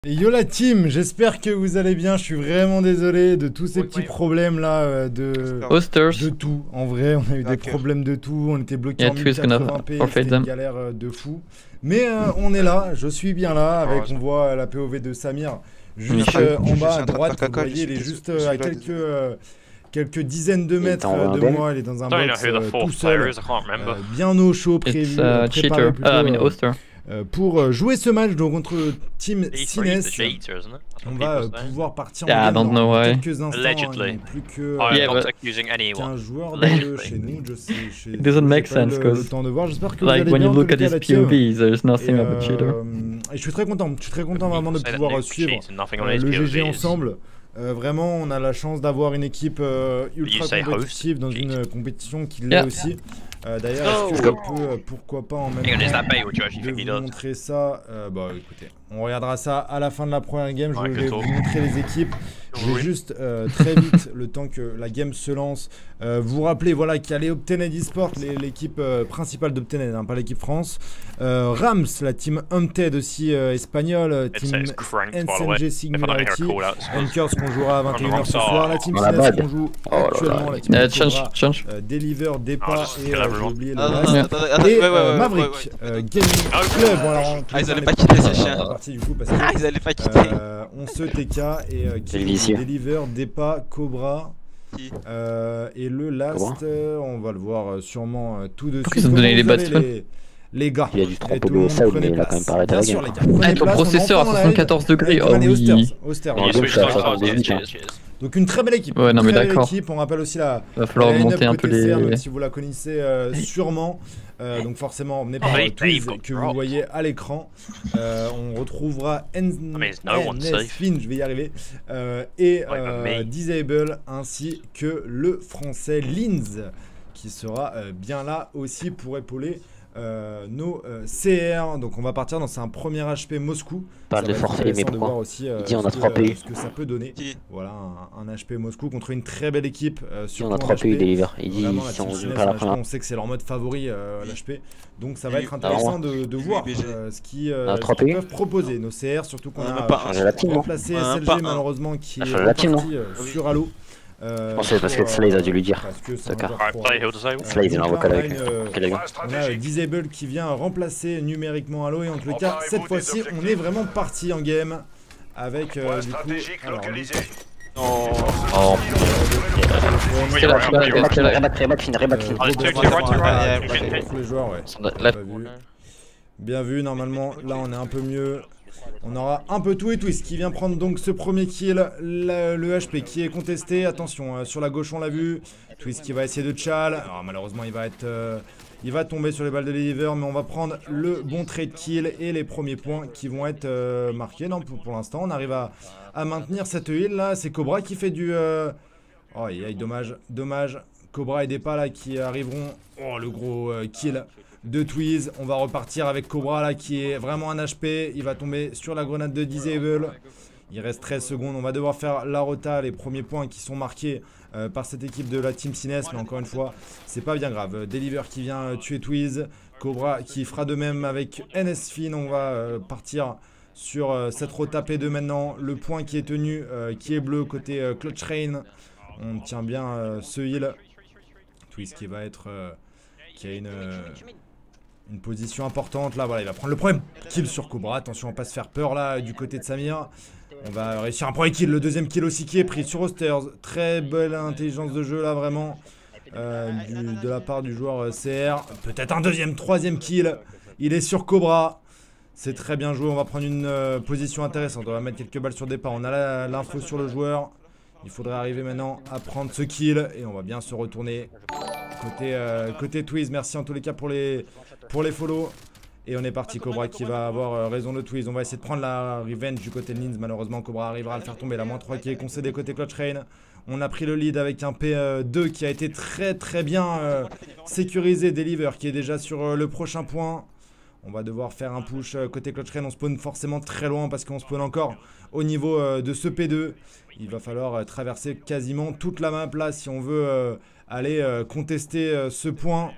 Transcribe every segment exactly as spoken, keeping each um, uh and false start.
Et yo la team, j'espère que vous allez bien, je suis vraiment désolé de tous ces petits problèmes là euh, de, Osters. de tout. En vrai, on a eu des problèmes de tout, on était bloqué Yeah, en two mille is gonna quatre-vingts p, forfeit c'était une them. galère euh, de fou. Mais euh, on est là, je suis bien là, avec on voit la P O V de Samir juste euh, en bas à droite, vous voyez, il est juste euh, à quelques... euh, quelques dizaines de mètres euh, de moi, il est dans un box euh, tout seul, euh, bien au chaud, prévu, It's euh, uh, préparé cheater. plutôt, Uh, I mean euh, Oster. euh, pour euh, jouer ce match donc contre Team Cines. On va euh, pouvoir partir Yeah, I en don't game know dans why. quelques instants, hein, il n'y a plus que euh, Yeah, but quinze joueurs de chez nous, je sais, chez it doesn't make j'ai pas eu sense le, le because temps de voir, j'espère que vous like allez when bien you en look tout at cas his la P team. O V, there's Et, nothing of a cheater. euh, et je suis très content, je suis très content vraiment de pouvoir euh, suivre euh, le G G ensemble. Euh, vraiment, on a la chance d'avoir une équipe euh, ultra compétitive dans une euh, compétition qui l'est Yeah. aussi. Euh, D'ailleurs, est-ce que je peux, euh, pourquoi pas en même temps, de vous montrer ça euh, Bah écoutez, on regardera ça à la fin de la première game, je vais vous montrer les équipes. Je vais juste euh, très vite, le temps que la game se lance, euh, vous rappeler voilà, qu'il y a les Optened eSport, l'équipe euh, principale d'Optened, hein, pas l'équipe France. Euh, Rams, la team Umted aussi euh, espagnole, team N C N G Singularity, Ankers qu'on jouera à vingt et une heures ce soir, la team Cines qu'on joue actuellement, la team Uh, Cobra, change, change. euh, Deliver, Depa Oh, et euh, j'ai oublié le Ah, reste. attends, attends, attends, Et ouais, ouais, euh, ouais, Maverick, ouais, ouais. euh, Gaming Club. Bon, alors, en- Ah, ils on allaient est pas quitter ces dans chiens. la partie du coup parce que Ah, ils allaient pas quitter. euh, on se T K et euh, qui vicieux. Deliver, Depa, Cobra. Qui Euh, et le last, euh, on va le voir euh, sûrement euh, tout de suite. Pourquoi ils ont donné les Comment vous bats de allez, les, les gars? Il y a du Et trompe tout le au monde sol, prenez mais il a place. quand même pas arrêté Bien la sûr, game. les gars. Prenez Ah, ton place, on processeur va à enfin dans la soixante-quatorze degrés, live. oh Allez, oui. Osters, Osters. En gauche, ça va soixante-dix-huit. hein. Donc une très belle équipe. Ouais, non, une mais très belle d'accord. équipe. On rappelle aussi la, Va falloir la line-up monter un peu côté C R, même les... si vous la connaissez euh, sûrement. Euh, donc forcément, emmené par Oh, euh, hey, Twiz Dave, que bro. vous voyez à l'écran. Euh, on retrouvera N mean, no one's N S safe. Fin, je vais y arriver, euh, et Ouais, euh, mais- Disable, ainsi que le français Linz, qui sera euh, bien là aussi pour épauler euh, nos euh, C R. Donc on va partir dans un premier H P Moscou. Parle Ça de va être forfait, mais intéressant de pourquoi voir aussi euh, Il dit on ce a que, trois euh, P U. ce que ça peut donner. Qui Voilà, un, un H P Moscou contre une très belle équipe. Euh, Si surtout on a en trois H P U P. deliver, il dit Vraiment, la si team on Cines, joue pas la en H P, première. on sait que c'est leur mode favori, euh, l'H P. Donc ça va Oui. être intéressant de, de Oui, voir B G. euh, ce qu'ils euh, On a ce trois qu'ils P U. peuvent proposer, nos C R, surtout qu'on On a a même pas Changer la team, non remplacé On a S L même pas G un. malheureusement qui On a est changé la team, reparti euh, Oui. sur Halo. Euh, Je pensais parce que pour, Slaze a euh, dû lui dire. parce que c'est D'accord. un joueur pro. Disable. Slaze, il donc envoie là, quel on a avec une, euh, quel avec on a euh, Disable qui vient remplacer numériquement Halo et en tout le cas cette fois-ci on est vraiment parti en game avec euh, du coup alors, lui, Non. Oh, Reback, reback, reback, reback, fin, reback, fin. euh, Ah, gros check, gros check, gros check, gros ouais, gros ouais, gros ouais. tous les joueurs ouais. la... Pas vu. Bien vu, normalement, là on est un peu mieux. On aura un peu tout et twist qui vient prendre donc ce premier kill, la- le H P qui est contesté. Attention, euh, sur la gauche on l'a vu. Twist qui va essayer de chal. Alors malheureusement il va être, euh, il va tomber sur les balles de deliver, mais on va prendre le bon trade kill et les premiers points qui vont être euh, marqués. Non, pour, pour l'instant on arrive à, à maintenir cette heal là. C'est Cobra qui fait du... Euh... Oh aïe aïe, dommage, dommage. Cobra et Depa là qui arriveront. Oh le gros euh, kill de Twiz. On va repartir avec Cobra là qui est vraiment un H P. Il va tomber sur la grenade de Disable. Il reste treize secondes. On va devoir faire la rota. Les premiers points qui sont marqués euh, par cette équipe de la Team Cines. Mais encore une fois, c'est pas bien grave. Deliver qui vient euh, tuer Twiz. Cobra qui fera de même avec N S Fin. On va euh, partir sur euh, cette rota P deux maintenant. Le point qui est tenu, euh, qui est bleu côté euh, Clutch Rain. On tient bien euh, ce heal. Twiz qui va être... euh, qui a une... euh, une position importante là, voilà, il va prendre le premier kill sur Cobra. Attention à pas se faire peur là du côté de Samir. On va réussir un premier kill, le deuxième kill aussi qui est pris sur Osters. Très belle intelligence de jeu là vraiment euh, du, de la part du joueur euh, C R. Peut-être un deuxième, troisième kill. Il est sur Cobra. C'est très bien joué, on va prendre une euh, position intéressante. On va mettre quelques balles sur départ. On a l'info sur le joueur. Il faudrait arriver maintenant à prendre ce kill et on va bien se retourner côté, euh, côté Twiz. Merci en tous les cas pour les, pour les follow. Et on est parti, Cobra qui va avoir euh, raison de Twiz. On va essayer de prendre la revenge du côté de Linz. Malheureusement, Cobra arrivera à le faire tomber. La moins trois qui est concédée côté Clutch Rain. On a pris le lead avec un P deux qui a été très très bien euh, sécurisé. Deliver qui est déjà sur euh, le prochain point. On va devoir faire un push euh, côté Clutch Rain. On spawn forcément très loin parce qu'on spawn encore au niveau euh, de ce P deux. Il va falloir euh, traverser quasiment toute la map là si on veut euh, aller euh, contester euh, ce point.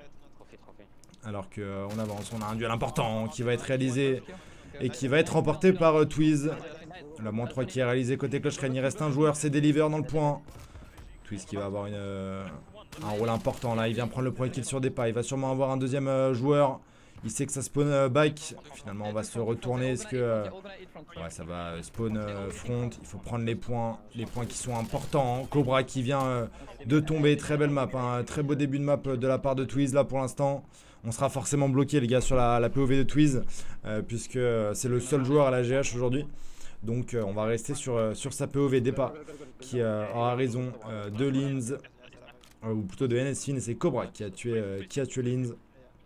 Alors qu'on euh, avance, on a un duel important qui va être réalisé et qui va être remporté par euh, Twiz. La moins trois qui est réalisée côté Clocherenne. Il reste un joueur, c'est Deliver dans le point. Twist qui va avoir une, euh, un rôle important là. Il vient prendre le premier kill sur des pas. Il va sûrement avoir un deuxième euh, joueur. Il sait que ça spawn euh, back. Finalement, on va se retourner. Est-ce que... Euh, ouais, ça va spawn euh, front. Il faut prendre les points. Les points qui sont importants. Hein. Cobra qui vient euh, de tomber. Très belle map. Hein. Très beau début de map de la part de Twiz là pour l'instant. On sera forcément bloqué les gars sur la, la P O V de Twiz. Euh, puisque euh, c'est le seul joueur à la G H aujourd'hui. Donc euh, on va rester sur, euh, sur sa P O V. Depa qui euh, aura raison euh, de Linz. Euh, ou plutôt de N S Fin. Et c'est Cobra qui a tué, euh, qui a tué Linz.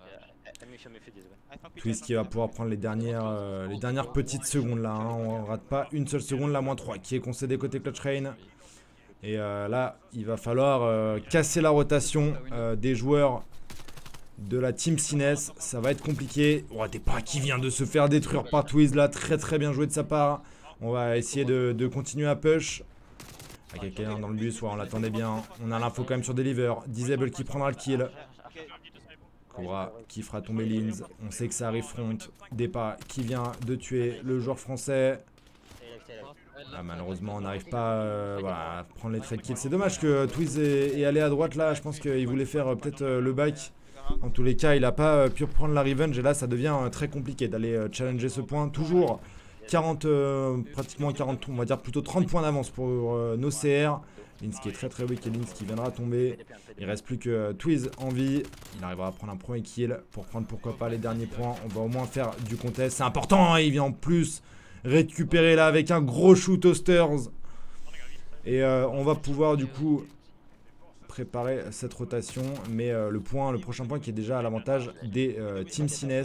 Twist qui va pouvoir prendre les dernières, euh, les dernières petites secondes là. Hein. On rate pas une seule seconde. La moins trois qui est concédée côté Clocherenne. Et euh, là, il va falloir euh, casser la rotation euh, des joueurs de la Team Cines. Ça va être compliqué. Oh, Depa qui vient de se faire détruire par Twiz là. Très très bien joué de sa part. On va essayer de, de continuer à push. Ah, quelqu'un dans le bus, ouais, on l'attendait bien. On a l'info quand même sur Deliver. Disable qui prendra le kill. Cobra qui fera tomber Linz. On sait que ça arrive front. Depa qui vient de tuer le joueur français. Ah, malheureusement, on n'arrive pas euh, voilà, à prendre les trade kills. C'est dommage que Twiz est, est allé à droite là. Je pense qu'il voulait faire euh, peut-être euh, le back. En tous les cas, il n'a pas euh, pu prendre la revenge. Et là, ça devient euh, très compliqué d'aller euh, challenger ce point. Toujours quarante, euh, pratiquement quarante, on va dire plutôt trente points d'avance pour euh, nos C R. Linz qui est très très weak et Linz qui viendra tomber. Il reste plus que euh, Twiz en vie. Il arrivera à prendre un premier kill pour prendre pourquoi pas les derniers points. On va au moins faire du contest. C'est important, hein, il vient en plus récupérer là avec un gros shoot Toasters. Et euh, on va pouvoir du coup préparer cette rotation. Mais euh, le point, le prochain point qui est déjà à l'avantage des euh, Team Cines.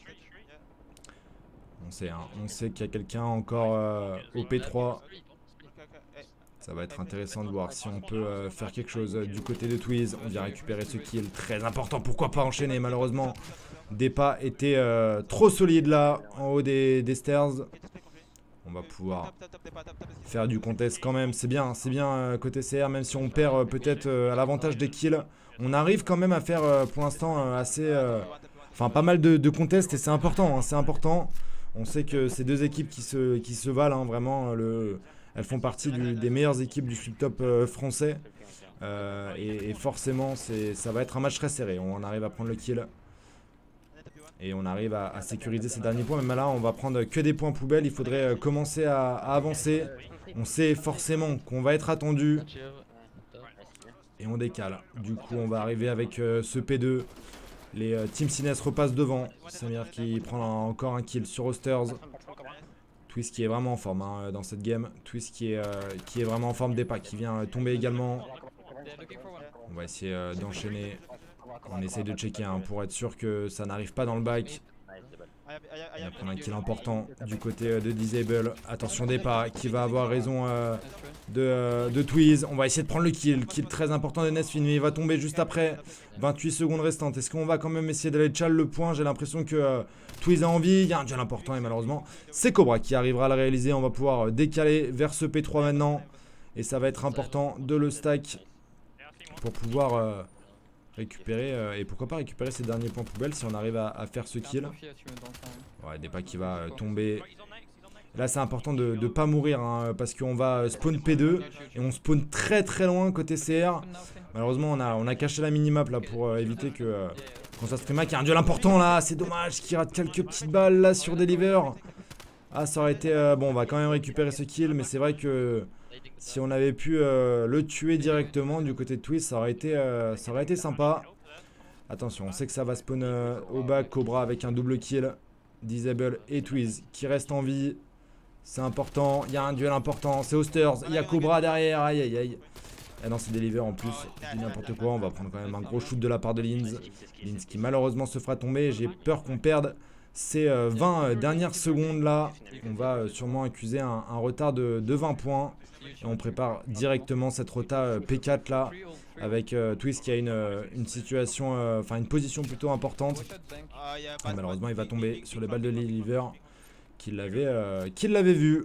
On sait, hein, on sait qu'il y a quelqu'un encore euh, au P trois. Ça va être intéressant de voir si on peut euh, faire quelque chose euh, du côté de Twiz. On vient récupérer ce kill très important. Pourquoi pas enchaîner? Malheureusement, Depa était euh, trop solide là, en haut des, des stairs. On va pouvoir faire du contest quand même. C'est bien, c'est bien euh, côté C R, même si on perd euh, peut-être euh, à l'avantage des kills. On arrive quand même à faire euh, pour l'instant euh, assez... Euh, enfin, pas mal de, de contests et c'est important, hein, c'est important. On sait que ces deux équipes qui se, qui se valent, hein, vraiment, le, elles font partie du, des meilleures équipes du sub-top euh, français. Euh, et, et forcément, ça va être un match très serré. On arrive à prendre le kill. Et on arrive à, à sécuriser ces derniers points. Même là, on va prendre que des points poubelles. Il faudrait euh, commencer à, à avancer. On sait forcément qu'on va être attendu. Et on décale. Du coup, on va arriver avec euh, ce P deux. Les euh, Team Cines repassent devant. Samir qui prend un, encore un kill sur Osters. Twist qui est vraiment en forme hein, dans cette game. Twist qui est, euh, qui est vraiment en forme. Depa qui vient euh, tomber également. On va essayer euh, d'enchaîner. On essaie de checker hein, pour être sûr que ça n'arrive pas dans le back. Il va prendre un kill important du côté euh, de Disable. Attention Depa qui va avoir raison euh, de, euh, de Twiz. On va essayer de prendre le kill. Kill très important de Nesfin. Mais il va tomber juste après. vingt-huit secondes restantes. Est-ce qu'on va quand même essayer d'aller chall le point? J'ai l'impression que euh, Twiz a envie. Il y a un duel important et malheureusement c'est Cobra qui arrivera à le réaliser. On va pouvoir euh, décaler vers ce P trois maintenant. Et ça va être important de le stack pour pouvoir... Euh, récupérer euh, et pourquoi pas récupérer ces derniers points poubelles si on arrive à, à faire ce kill. Ouais, Depa qui va euh, tomber. Là c'est important de ne pas mourir hein, parce qu'on va spawn P deux et on spawn très très loin côté C R. Malheureusement on a, on a caché la minimap là pour euh, éviter que euh, quand ça se prima qu'il y a un duel important là. C'est dommage qu'il rate quelques petites balles là sur Deliver. Ah ça aurait été euh, bon, on va quand même récupérer ce kill mais c'est vrai que si on avait pu euh, le tuer directement du côté de Twist, ça aurait été, euh, ça aurait été sympa. Attention, on sait que ça va spawn euh, au back. Cobra avec un double kill. Disable et Twiz qui restent en vie. C'est important. Il y a un duel important. C'est Osters. Il y a Cobra derrière. Aïe aïe aïe. Ah non, c'est Deliver en plus. Je dis n'importe quoi. On va prendre quand même un gros shoot de la part de Linz. Linz qui malheureusement se fera tomber. J'ai peur qu'on perde ces euh, vingt euh, dernières secondes là. On va euh, sûrement accuser un, un retard de, de vingt points. Et on prépare directement cette rota euh, P quatre là. Avec euh, Twist qui a une, euh, une situation, enfin euh, une position plutôt importante. Et malheureusement il va tomber sur les balles de Deliver. Qui l'avait euh, qui l'avait vu.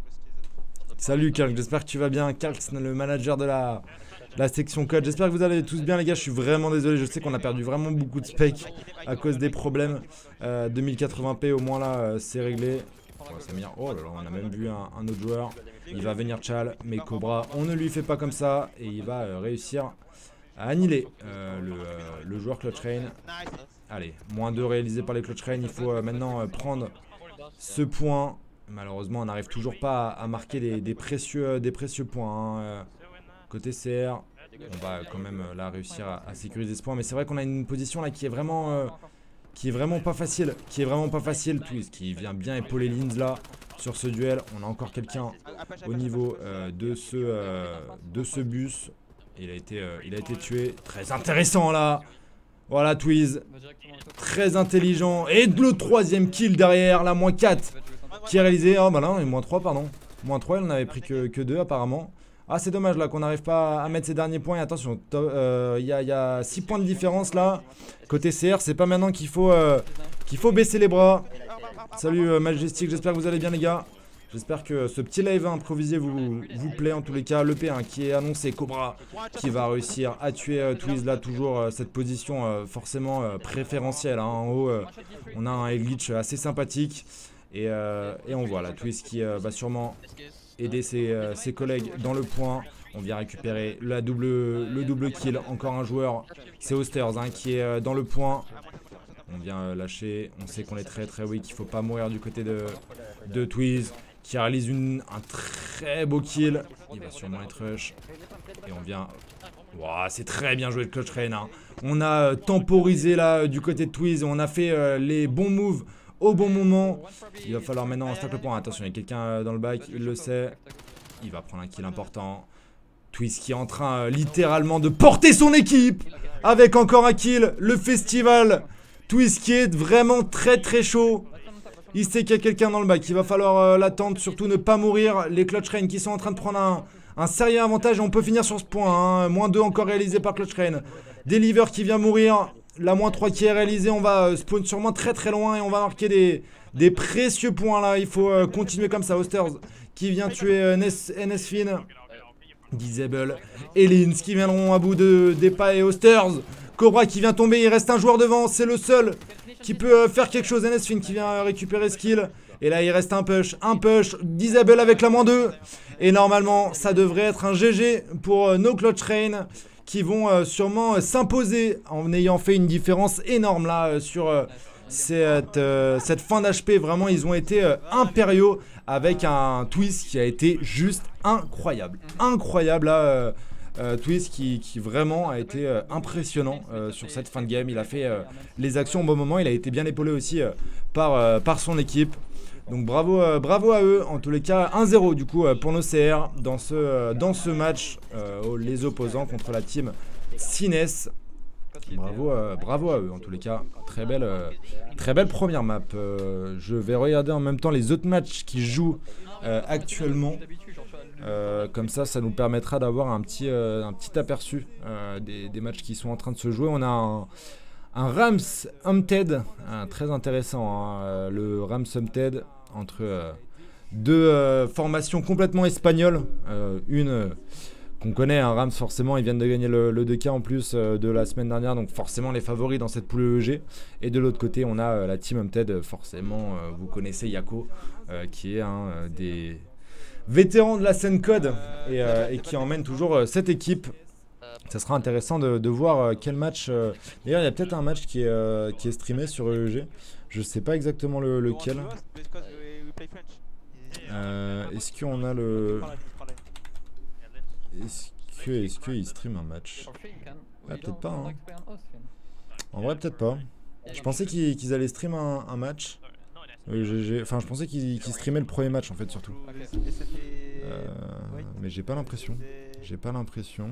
Salut Kalk, j'espère que tu vas bien. Kalk, le manager de la, la section code. J'espère que vous allez tous bien les gars. Je suis vraiment désolé, je sais qu'on a perdu vraiment beaucoup de specs à cause des problèmes. euh, deux mille quatre-vingts p au moins là euh, c'est réglé. Ouais, Samir. Oh là là, on a même vu un, un autre joueur. Il va venir Chal, mais Cobra, on ne lui fait pas comme ça. Et il va euh, réussir à annihiler euh, le, euh, le joueur Clutch Rain. Allez, moins deux réalisé par les Clutch Rain. Il faut euh, maintenant euh, prendre ce point. Malheureusement, on n'arrive toujours pas à, à marquer des, des, précieux, des précieux points. Hein. Euh, côté C R, on va quand même euh, là réussir à, à sécuriser ce point. Mais c'est vrai qu'on a une position là qui est vraiment... Euh, qui est vraiment pas facile, qui est vraiment pas facile, Twist qui vient bien épauler Linz là sur ce duel. On a encore quelqu'un au niveau euh, de, ce, euh, de ce bus. Il a été, euh, il a été tué, très intéressant là. Voilà Twiz, très intelligent. Et le troisième kill derrière, la moins quatre qui est réalisé. Oh bah non, moins trois pardon, moins trois, il n'en avait pris que, que deux apparemment. Ah c'est dommage là qu'on n'arrive pas à mettre ces derniers points. Et attention, il euh, y, y a six points de différence là. Côté C R, c'est pas maintenant qu'il faut, euh, qu'il faut baisser les bras. Salut euh, Majestic, j'espère que vous allez bien les gars. J'espère que ce petit live improvisé vous, vous plaît en tous les cas. Le P un qui est annoncé, Cobra qui va réussir à tuer euh, Twiz là. Toujours euh, cette position euh, forcément euh, préférentielle. Hein. En haut, euh, on a un glitch assez sympathique. Et, euh, et on voit là Twiz qui euh, va sûrement aider ses, euh, ses collègues dans le point. On vient récupérer la double, le double kill. Encore un joueur, c'est Osters hein, qui est euh, dans le point. On vient euh, lâcher. On sait qu'on est très très weak. Il ne faut pas mourir du côté de, de Twiz qui réalise une, un très beau kill. Il va sûrement être rush. Et on vient... Wow, c'est très bien joué de Clutch Rain. Hein. On a euh, temporisé là euh, du côté de Twiz. On a fait euh, les bons moves au bon moment. Il va falloir maintenant stack le point. Attention, il y a quelqu'un euh, dans le back. Il le sait. Il va prendre un kill important. Twiz qui est en train euh, littéralement de porter son équipe. Avec encore un kill. Le festival. Twiz qui est vraiment très très chaud. Il sait qu'il y a quelqu'un dans le bac, il va falloir euh, l'attendre, surtout ne pas mourir. Les Clutch Rain qui sont en train de prendre un, un sérieux avantage et on peut finir sur ce point. Hein. moins deux encore réalisé par Clutch Rain. Deliver qui vient mourir, la moins trois qui est réalisée, on va euh, spawn sûrement très très loin et on va marquer des, des précieux points là. Il faut euh, continuer comme ça. Osters qui vient tuer euh, N S Fin, Disable et Linz qui viendront à bout de Depa et Osters. Cobra qui vient tomber, il reste un joueur devant, c'est le seul qui peut faire quelque chose. N S Fin qui vient récupérer ce kill. Et là il reste un push, un push, Disable avec la moins deux. Et normalement ça devrait être un G G pour euh, nos Clutch Rain qui vont euh, sûrement euh, s'imposer en ayant fait une différence énorme là euh, sur euh, cette, euh, cette fin d'H P. Vraiment ils ont été euh, impériaux avec un Twiz qui a été juste incroyable. Incroyable là. Euh, Euh, Twiz qui, qui vraiment a été euh, impressionnant euh, sur cette fin de game. Il a fait euh, les actions au bon moment. Il a été bien épaulé aussi euh, par, euh, par son équipe. Donc bravo, euh, bravo à eux. En tous les cas, un zéro du coup euh, pour nos C R dans ce, euh, dans ce match. Euh, les opposants contre la team Cines. Bravo, euh, bravo à eux en tous les cas. Très belle, euh, très belle première map. Euh, je vais regarder en même temps les autres matchs qui jouent euh, actuellement. Euh, comme ça, ça nous permettra d'avoir un petit, euh, un petit aperçu euh, des, des matchs qui sont en train de se jouer. On a un, un Rams Humpted, hein, très intéressant. Hein, euh, le Rams Humpted entre euh, deux euh, formations complètement espagnoles. Euh, une euh, qu'on connaît, un Rams forcément, ils viennent de gagner le, le deux K en plus euh, de la semaine dernière. Donc forcément les favoris dans cette poule E G. Et de l'autre côté, on a euh, la team Humpted, forcément, euh, vous connaissez Yako, euh, qui est un euh, des... vétéran de la scène code et, euh, et qui emmène toujours euh, cette équipe. Ça sera intéressant de, de voir euh, quel match. Euh... D'ailleurs, il y a peut-être un match qui est, euh, qui est streamé sur E E G. Je sais pas exactement le, lequel. Euh, Est-ce qu'on a le. Est-ce que est-ce qu'il stream un match? Ah, peut-être pas. Hein. En vrai, peut-être pas. Je pensais qu'ils qu'ils allaient stream un, un match. Euh, enfin, je pensais qu'ils qu'ils streamaient le premier match en fait, surtout. Euh, mais j'ai pas l'impression. J'ai pas l'impression.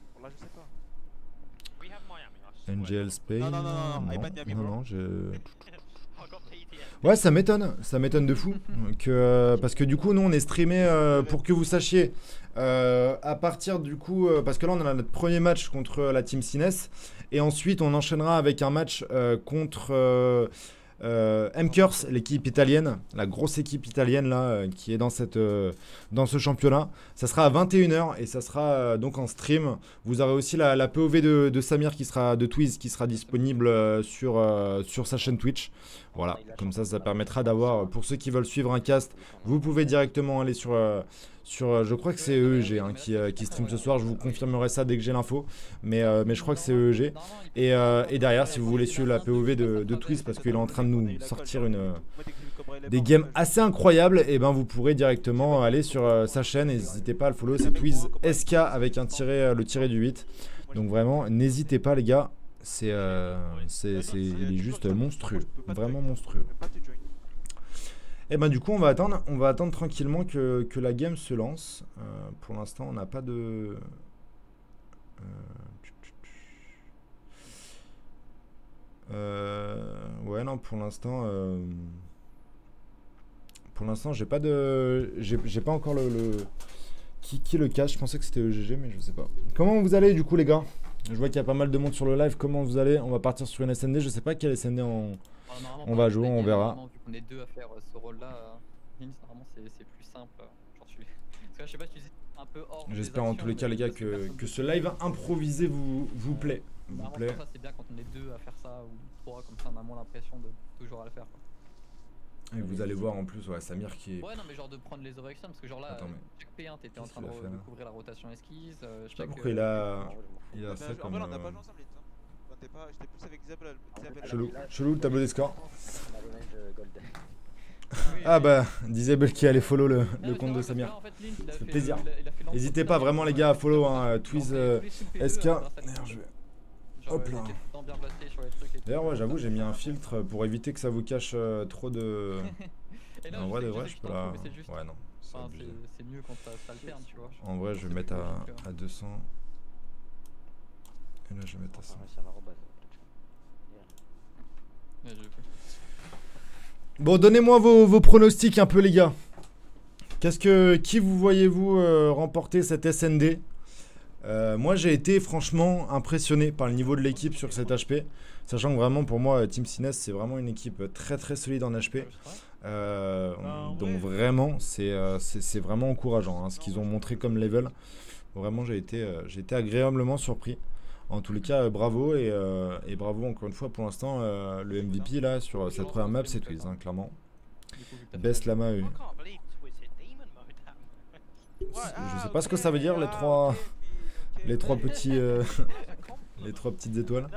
N G L Spain. Non, non, non, non, non, je... Ouais, ça m'étonne. Ça m'étonne de fou. Que, euh, parce que du coup, nous, on est streamé euh, pour que vous sachiez. Euh, à partir du coup, euh, parce que là, on a notre premier match contre la team Cines. Et ensuite, on enchaînera avec un match euh, contre. Euh, euh, M-Curse, l'équipe italienne, la grosse équipe italienne là, euh, qui est dans, cette, euh, dans ce championnat. Ça sera à vingt et une heures et ça sera euh, donc en stream. Vous aurez aussi la, la P O V de, de Samir qui sera de Twiz qui sera disponible euh, sur, euh, sur sa chaîne Twitch. Voilà, comme ça, ça permettra d'avoir, pour ceux qui veulent suivre un cast, vous pouvez directement aller sur, euh, sur je crois que c'est E E G hein, qui, euh, qui stream ce soir, je vous confirmerai ça dès que j'ai l'info, mais, euh, mais je crois que c'est E E G. Et, euh, et derrière, si vous voulez suivre la P O V de, de Twiz, parce qu'il est en train de nous sortir une, euh, des games assez incroyables, et ben vous pourrez directement aller sur euh, sa chaîne, n'hésitez pas à le follow, c'est Twiz S K avec un tiré, euh, le tiré du huit. Donc vraiment, n'hésitez pas les gars. C'est, euh, c'est, c'est, il est juste monstrueux, vraiment monstrueux. Et ben du coup on va attendre, on va attendre tranquillement que, que la game se lance. Euh, pour l'instant on n'a pas de. Euh... Euh... Ouais non pour l'instant. Euh... Pour l'instant j'ai pas de, j'ai, j'ai pas encore le, le... Qui, qui le cache. Je pensais que c'était E G G mais je sais pas. Comment vous allez du coup les gars? Je vois qu'il y a pas mal de monde sur le live. Comment vous allez? On va partir sur une S N D. Je sais pas quel S N D on, Alors, on va jouer, on verra. Vu qu'on est deux à faire euh, ce rôle-là, euh, normalement c'est plus simple. Genre, je suis... Parce que je sais pas si tu dis un peu hors. J'espère en tous les cas les gars que, que ce live improvisé vous, vous plaît. Vous bah, plaît. C'est bien quand on est deux à faire ça ou trois, comme ça on a moins l'impression de toujours à le faire. Quoi. Et vous allez voir en plus, ouais, Samir qui est. Ouais, non, mais genre de prendre les overactions parce que genre là, Attends, mais... chaque P un t'étais en train de découvrir la rotation esquisse. Euh, je sais pas pourquoi il a. Il a ça comme. En vrai, on a pas joué ensemble, t'es pas. J'étais plus avec Isabelle. Chelou, chelou le tableau des scores. Ah bah, Disable qui allait follow le, le compte de Samir. En fait, Link, ça fait plaisir. N'hésitez pas vraiment les gars à follow hein, Twiz euh, S K. D'ailleurs, je vais. Hop là. D'ailleurs, ouais, j'avoue, j'ai mis un filtre pour éviter que ça vous cache euh, trop de. En vrai, de vrai, je peux la. Ouais, non. C'est mieux quand ça alterne, tu vois. En vrai, je vais mettre à, à deux cents. Et là, je vais mettre à cent. Bon, donnez-moi vos, vos pronostics un peu, les gars. Qu'est-ce que, qui vous voyez-vous euh, remporter cette S N D? euh, Moi, j'ai été franchement impressionné par le niveau de l'équipe sur cette H P. Sachant que vraiment, pour moi, Team Cines, c'est vraiment une équipe très très solide en H P. Euh, donc vraiment, c'est euh, vraiment encourageant hein, ce qu'ils ont montré comme level. Vraiment, j'ai été, euh, j'ai été agréablement surpris. En tous les cas, euh, bravo et, euh, et bravo encore une fois pour l'instant. Euh, le M V P là sur cette première map, c'est Twiz, hein, clairement. Best Lama E. Je sais pas ce que ça veut dire les trois, les trois petits, euh, les trois petites étoiles.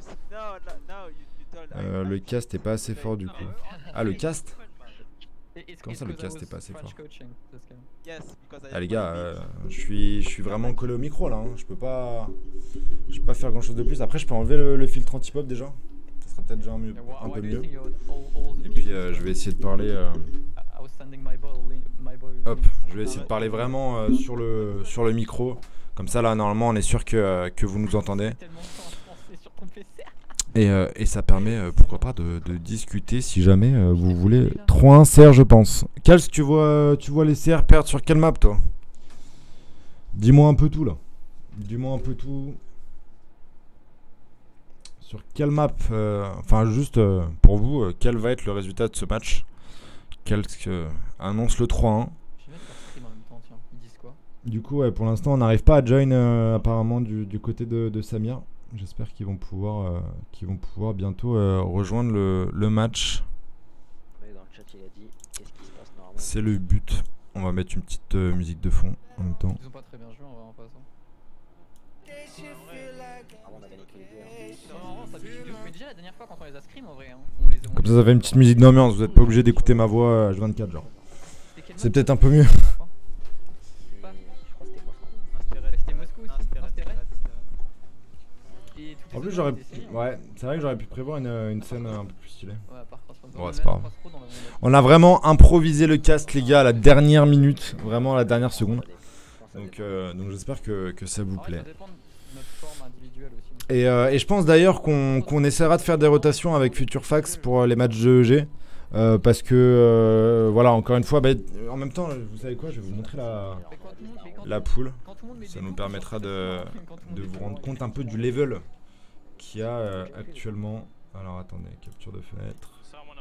Euh, le cast est pas assez fort du coup. Ah le cast? Comment ça le cast est pas assez fort? Ah les gars, euh, je suis, je suis vraiment collé au micro là. Hein. Je peux pas, je peux pas faire grand chose de plus. Après je peux enlever le, le filtre anti-pop déjà. Ça sera peut-être déjà un, mieux, un peu mieux. Et puis euh, je vais essayer de parler. Euh... Hop, je vais essayer de parler vraiment euh, sur le sur le micro. Comme ça là normalement on est sûr que euh, que vous nous entendez. Et, euh, et ça permet, euh, pourquoi pas, de, de discuter si jamais euh, vous voulez. trois un C R, je pense. Kals, tu vois, tu vois les C R perdre sur quelle map, toi? Dis-moi un peu tout, là. Dis-moi un peu tout. Sur quelle map euh, Enfin, juste euh, pour vous, euh, quel va être le résultat de ce match? Kals euh, annonce le trois un. Du coup, ouais, pour l'instant, on n'arrive pas à join, euh, apparemment, du, du côté de, de Samir. J'espère qu'ils vont pouvoir, euh, qu'ils vont pouvoir bientôt euh, rejoindre le, le match. C'est le but. On va mettre une petite euh, musique de fond en même temps. Ils ont pas très bien joué en vrai en passant. Mais déjà la dernière fois quand on les a scrim en vrai, hein, on les a. Comme ça, ça fait une petite musique d'ambiance. Vous n'êtes pas obligé d'écouter ma voix H vingt-quatre genre. C'est peut-être un peu mieux. C'était Moscou aussi. En plus, j'aurais, ouais, c'est vrai que j'aurais pu prévoir une, une scène un peu plus stylée. Ouais, ouais, c'est pas grave. On a vraiment improvisé le cast, les gars, à la dernière minute, vraiment à la dernière seconde. Donc, euh, donc j'espère que, que ça vous plaît. Et, euh, et je pense d'ailleurs qu'on qu'on essaiera de faire des rotations avec Futurfax pour les matchs de E G. Euh, parce que, euh, voilà, encore une fois, bah, en même temps, vous savez quoi, je vais vous montrer la, la pool. Ça nous permettra de, de vous rendre compte un peu du level qu'il y a euh, actuellement. Alors attendez, capture de fenêtre.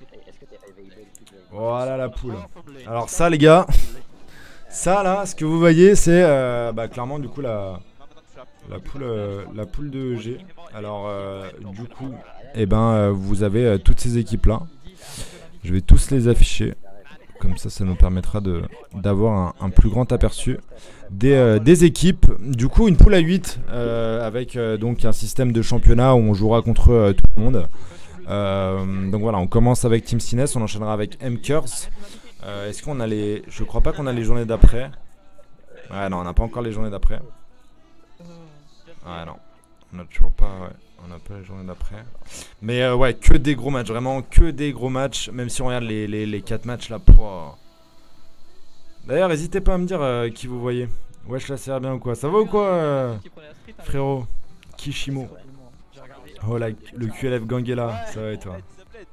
Voilà la poule. Alors ça les gars, ça là, ce que vous voyez c'est euh, bah, clairement du coup la, la, poule, euh, la poule de E G. Alors euh, du coup, eh ben, euh, vous avez euh, toutes ces équipes là. Je vais tous les afficher. Comme ça, ça nous permettra de d'avoir un, un plus grand aperçu des, euh, des équipes. Du coup, une poule à huit euh, avec euh, donc un système de championnat où on jouera contre euh, tout le monde. Euh, donc voilà, on commence avec Team Sinès, on enchaînera avec M-Curse. Euh, Est-ce qu'on a les... Je crois pas qu'on a les journées d'après. Ouais, non, on n'a pas encore les journées d'après. Ouais, non. On a toujours pas... Ouais. On n'a pas les journées d'après. Mais euh, ouais, que des gros matchs. Vraiment, que des gros matchs. Même si on regarde les, les, les quatre matchs là. Pour... D'ailleurs, n'hésitez pas à me dire euh, qui vous voyez. Wesh, là, ça va bien ou quoi? Ça va ou quoi, euh, frérot? Kishimo. Oh, là, le Q L F gang est là. Ça va et toi?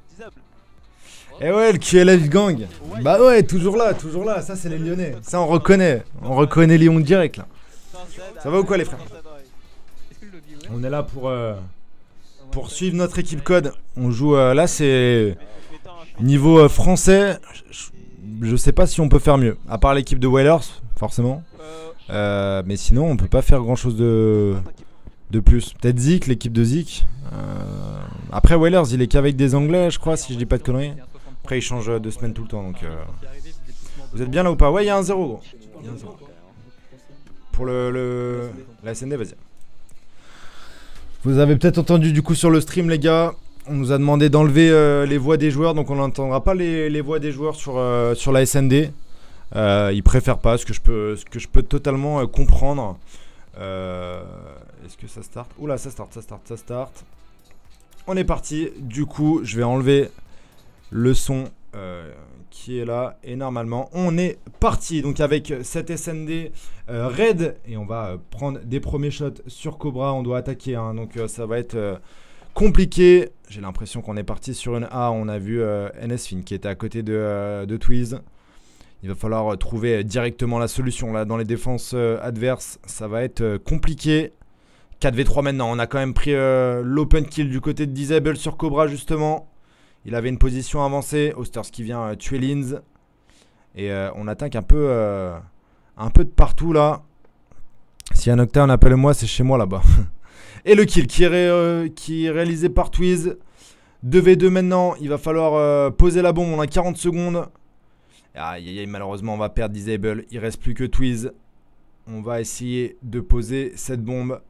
Eh ouais, le Q L F gang. Bah ouais, toujours là, toujours là. Ça, c'est les Lyonnais. Ça, on reconnaît. On reconnaît Lyon direct là. Ça va ou quoi, les frères? On est là pour... Euh, Pour suivre notre équipe code, on joue euh, là, c'est niveau euh, français. Je, je sais pas si on peut faire mieux, à part l'équipe de Whalers, forcément. Euh, mais sinon, on peut pas faire grand chose de, de plus. Peut-être Zik, l'équipe de Zik. Euh, après, Whalers, il est qu'avec des Anglais, je crois, si je dis pas de conneries. Après, il change de semaine tout le temps. Donc, euh, vous êtes bien là ou pas? Ouais, il y a un zéro, gros. Y a un zéro. Pour le, le la S N D, vas-y. Vous avez peut-être entendu du coup sur le stream les gars, on nous a demandé d'enlever euh, les voix des joueurs, donc on n'entendra pas les, les voix des joueurs sur, euh, sur la S N D. Euh, ils préfèrent pas, ce que je peux, ce que je peux totalement euh, comprendre. Euh, Est-ce que ça start? Oula, ça start, ça start, ça start. On est parti, du coup je vais enlever le son euh, qui est là et normalement on est parti. Donc avec cette S N D euh, raid et on va euh, prendre des premiers shots sur Cobra, on doit attaquer hein, donc euh, ça va être euh, compliqué. J'ai l'impression qu'on est parti sur une A. On a vu euh, N S Fin qui était à côté de, euh, de Twiz. Il va falloir euh, trouver directement la solution là dans les défenses euh, adverses. Ça va être euh, compliqué. quatre v trois maintenant, on a quand même pris euh, l'open kill du côté de Disable sur Cobra justement. Il avait une position avancée, Osters qui vient euh, tuer Linz. Et euh, on attaque un peu, euh, un peu de partout là. S'il y a un Octa, on appelle moi, c'est chez moi là-bas. Et le kill qui est, ré, euh, qui est réalisé par Twiz. deux v deux maintenant, il va falloir euh, poser la bombe, on a quarante secondes. Aïe aïe aïe, malheureusement on va perdre Disable, il reste plus que Twiz. On va essayer de poser cette bombe.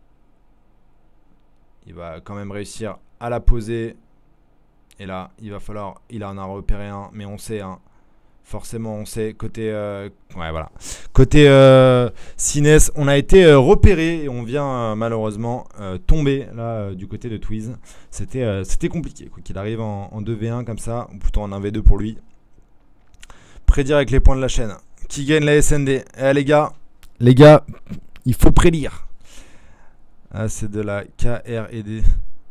Il va quand même réussir à la poser. Et là, il va falloir... Il en a repéré un, mais on sait, hein. Forcément, on sait. Côté... Euh, ouais, voilà. Côté euh, Sinès, on a été euh, repéré et on vient euh, malheureusement euh, tomber là euh, du côté de Twiz. C'était euh, c'était compliqué, quoi qu'il arrive en, en deux v un comme ça, ou plutôt en un v deux pour lui. Prédire avec les points de la chaîne. Qui gagne la S N D? Eh les gars, les gars, il faut prédire. Ah, c'est de la K R et D.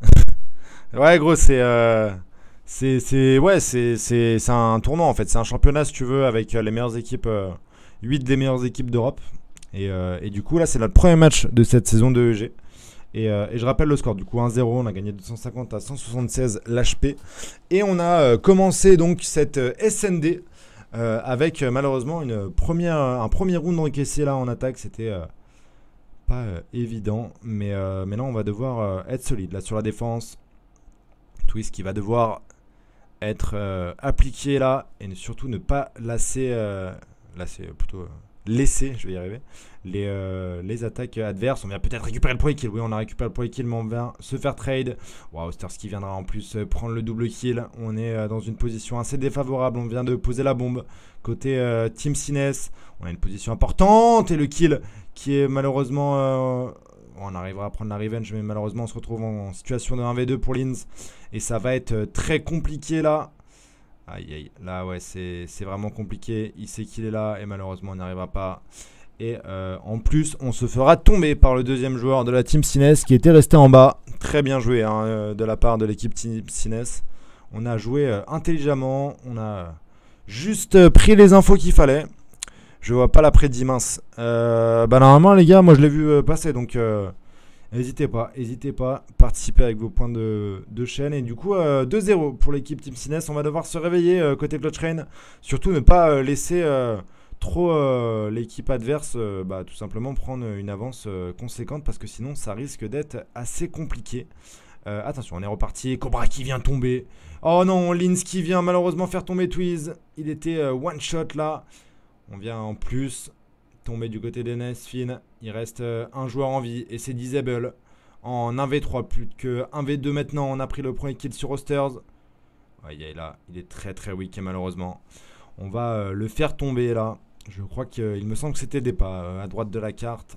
Ouais, gros, c'est... Euh, C'est ouais, c'est un tournoi en fait, c'est un championnat si tu veux avec euh, les meilleures équipes, euh, huit des meilleures équipes d'Europe. Et, euh, et du coup là c'est notre premier match de cette saison de E G. Et, euh, et je rappelle le score, du coup un zéro, on a gagné deux cent cinquante à cent soixante-seize l'H P. Et on a euh, commencé donc cette euh, S N D euh, avec euh, malheureusement une première, un premier round encaissé là en attaque, c'était euh, pas euh, évident. Mais euh, maintenant on va devoir euh, être solide là sur la défense. Twiz qui va devoir être euh, appliqué là et surtout ne pas lasser, euh, lasser plutôt euh, laisser, je vais y arriver, les, euh, les attaques adverses. On vient peut-être récupérer le premier kill. Oui, on a récupéré le premier kill, mais on vient se faire trade. Wow, Osters qui viendra en plus euh, prendre le double kill. On est euh, dans une position assez défavorable. On vient de poser la bombe côté euh, Team Sinès. On a une position importante et le kill qui est malheureusement... Euh, on arrivera à prendre la revenge, mais malheureusement on se retrouve en situation de un v deux pour Linz. Et ça va être très compliqué là. Aïe aïe, là ouais c'est vraiment compliqué. Il sait qu'il est là et malheureusement on n'y arrivera pas. Et euh, en plus on se fera tomber par le deuxième joueur de la Team Sinès qui était resté en bas. Très bien joué hein, de la part de l'équipe Team Sinès. On a joué euh, intelligemment. On a juste euh, pris les infos qu'il fallait. Je vois pas la prédit mince. Euh, bah normalement les gars, moi je l'ai vu euh, passer donc euh, N'hésitez pas, n'hésitez pas, participez avec vos points de, de chaîne. Et du coup, euh, deux zéro pour l'équipe Team Sinès. On va devoir se réveiller euh, côté Clutch Rain. Surtout ne pas euh, laisser euh, trop euh, l'équipe adverse euh, bah, tout simplement prendre une avance euh, conséquente. Parce que sinon, ça risque d'être assez compliqué. Euh, attention, on est reparti. Cobra qui vient tomber. Oh non, Lins qui vient malheureusement faire tomber Twiz. Il était euh, one shot là. On vient en plus tomber du côté des Nesfin. Il reste euh, un joueur en vie et c'est Disable en un v trois, plus que un v deux maintenant. On a pris le premier kill sur Rosters. Ouais, il est là, il est très très weak et malheureusement. On va euh, le faire tomber là. Je crois qu'il euh, me semble que c'était des pas euh, à droite de la carte.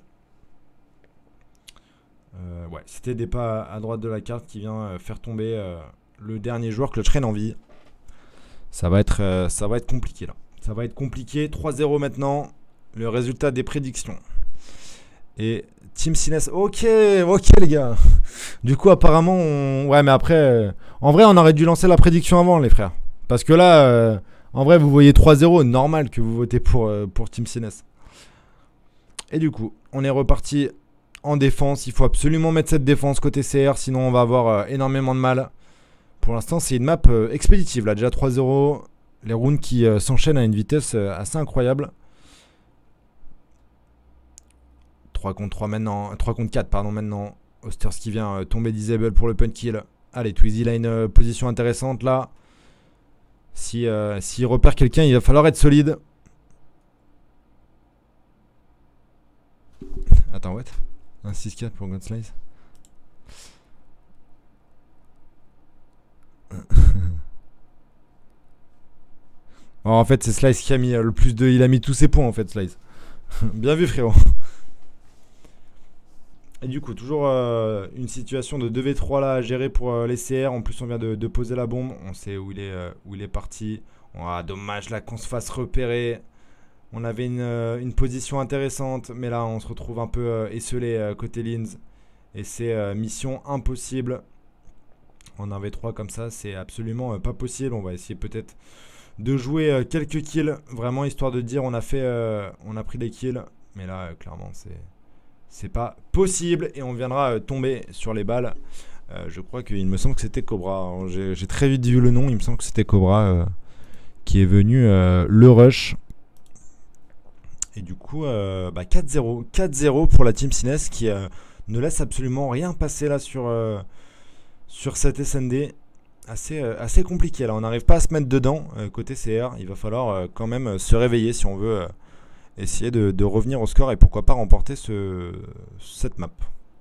Euh, ouais, c'était des pas à droite de la carte qui vient euh, faire tomber euh, le dernier joueur Clutch Rain en vie. Ça va être, euh, ça va être compliqué là. Ça va être compliqué. trois zéro maintenant. Le résultat des prédictions. Et Team Sinès. Ok, ok les gars. Du coup apparemment on... Ouais mais après euh... en vrai on aurait dû lancer la prédiction avant les frères. Parce que là euh... en vrai vous voyez trois zéro. Normal que vous votez pour, euh, pour Team Sinès. Et du coup on est reparti en défense. Il faut absolument mettre cette défense côté C R. Sinon on va avoir euh, énormément de mal. Pour l'instant c'est une map euh, expéditive là. Déjà trois zéro. Les rounds qui euh, s'enchaînent à une vitesse euh, assez incroyable. trois contre trois maintenant, trois contre quatre pardon maintenant. Osters qui vient euh, tomber Disable pour le punt kill. Allez, Twizy il a une euh, position intéressante là. Si, euh, s'il repère quelqu'un, il va falloir être solide. Attends, what? Un six quatre pour Godslice. Oh, en fait, c'est Slice qui a mis euh, le plus de. Il a mis tous ses points en fait, Slice. Bien vu, frérot. Et du coup, toujours euh, une situation de deux v trois là à gérer pour euh, les C R. En plus, on vient de, de poser la bombe. On sait où il est, euh, où il est parti. Oh, ah, dommage là qu'on se fasse repérer. On avait une, euh, une position intéressante. Mais là, on se retrouve un peu euh, esselé euh, côté Lins. Et c'est euh, mission impossible. En un v trois comme ça, c'est absolument euh, pas possible. On va essayer peut-être de jouer euh, quelques kills. Vraiment, histoire de dire on a, fait, euh, on a pris des kills. Mais là, euh, clairement, c'est... C'est pas possible et on viendra euh, tomber sur les balles. Euh, je crois qu'il me semble que c'était Cobra. J'ai très vite vu le nom. Il me semble que c'était Cobra euh, qui est venu euh, le rush. Et du coup, euh, bah quatre zéro. quatre zéro pour la Team Sinès qui euh, ne laisse absolument rien passer là sur, euh, sur cette S N D. Assez, euh, assez compliqué là. On n'arrive pas à se mettre dedans euh, côté C R. Il va falloir euh, quand même euh, se réveiller si on veut... Euh, essayer de, de revenir au score et pourquoi pas remporter ce, cette map.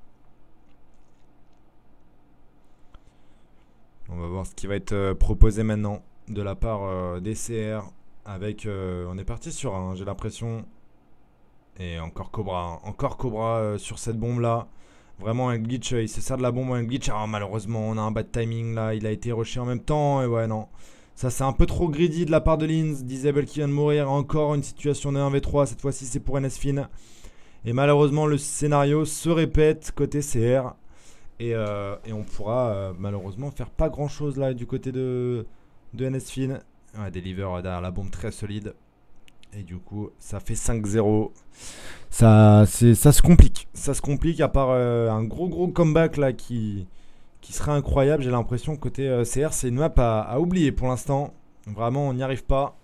On va voir ce qui va être proposé maintenant de la part euh, des C R. Avec, euh, on est parti sur un, j'ai l'impression. Et encore Cobra, encore Cobra euh, sur cette bombe là. Vraiment un glitch, euh, il se sert de la bombe, un glitch. Ah, malheureusement, on a un bad timing là. Il a été rushé en même temps. Et ouais, non. Ça c'est un peu trop greedy de la part de Lins. Disable qui vient de mourir. Encore une situation de un v trois. Cette fois-ci c'est pour Nesfin. Et malheureusement le scénario se répète côté C R. Et, euh, et on pourra euh, malheureusement faire pas grand chose là du côté de, de Nesfin. Ouais, deliver derrière la bombe très solide. Et du coup ça fait cinq zéro. Ça, ça se complique. Ça se complique à part euh, un gros gros comeback là qui... qui serait incroyable. J'ai l'impression que côté euh, C R c'est une map à, à oublier pour l'instant. Vraiment on n'y arrive pas.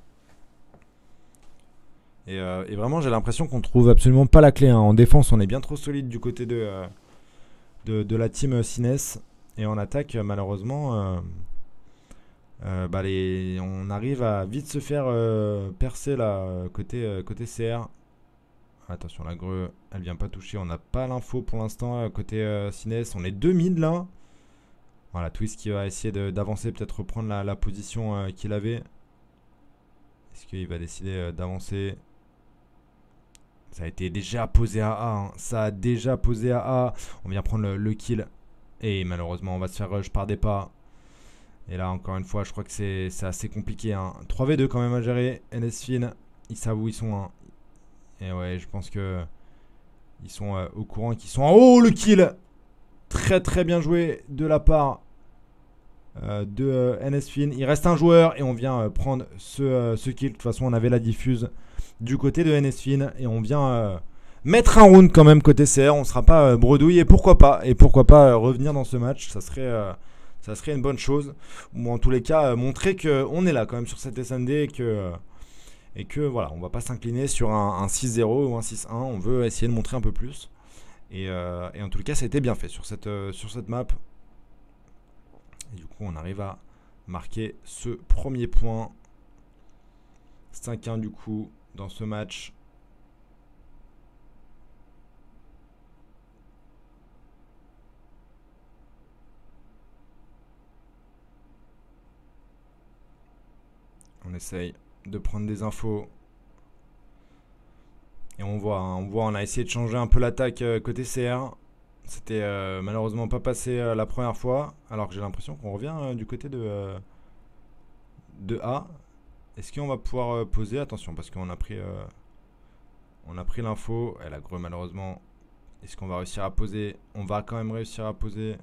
Et, euh, et vraiment j'ai l'impression qu'on trouve absolument pas la clé hein. En défense on est bien trop solide du côté de, euh, de, de la team Sinès. Et en attaque malheureusement euh, euh, bah les, on arrive à vite se faire euh, percer là côté, euh, côté C R. Attention la greu elle vient pas toucher. On n'a pas l'info pour l'instant côté euh, Sinès. On est deux mid là. Voilà, Twist qui va essayer d'avancer, peut-être reprendre la, la position euh, qu'il avait. Est-ce qu'il va décider euh, d'avancer? Ça a été déjà posé à A. Hein. Ça a déjà posé à A. On vient prendre le, le kill. Et malheureusement, on va se faire rush par des pas. Et là, encore une fois, je crois que c'est assez compliqué. Hein. trois v deux quand même à gérer. Nesfin, ils savent où ils sont. Hein. Et ouais, je pense que ils sont euh, au courant qu'ils sont en haut. Le kill! Très très bien joué de la part euh, de euh, Nesfin. Il reste un joueur et on vient euh, prendre ce, euh, ce kill. De toute façon, on avait la diffuse du côté de Nesfin et on vient euh, mettre un round quand même côté C R, on sera pas euh, bredouille et pourquoi pas, et pourquoi pas euh, revenir dans ce match, ça serait, euh, ça serait une bonne chose, ou en tous les cas euh, montrer qu'on est là quand même sur cette S N D et que, euh, et que voilà, on va pas s'incliner sur un, un six zéro ou un six un, on veut essayer de montrer un peu plus, et, euh, et en tous les cas ça a été bien fait sur cette, euh, sur cette map, et du coup on arrive à marquer ce premier point, cinq un du coup dans ce match. On essaye de prendre des infos. Et on voit, hein, on voit, on a essayé de changer un peu l'attaque euh, côté C R. C'était euh, malheureusement pas passé euh, la première fois. Alors que j'ai l'impression qu'on revient euh, du côté de, euh, de A. Est-ce qu'on va pouvoir euh, poser? Attention, parce qu'on a pris, euh, on a pris l'info. Elle a greu malheureusement. Est-ce qu'on va réussir à poser? On va quand même réussir à poser.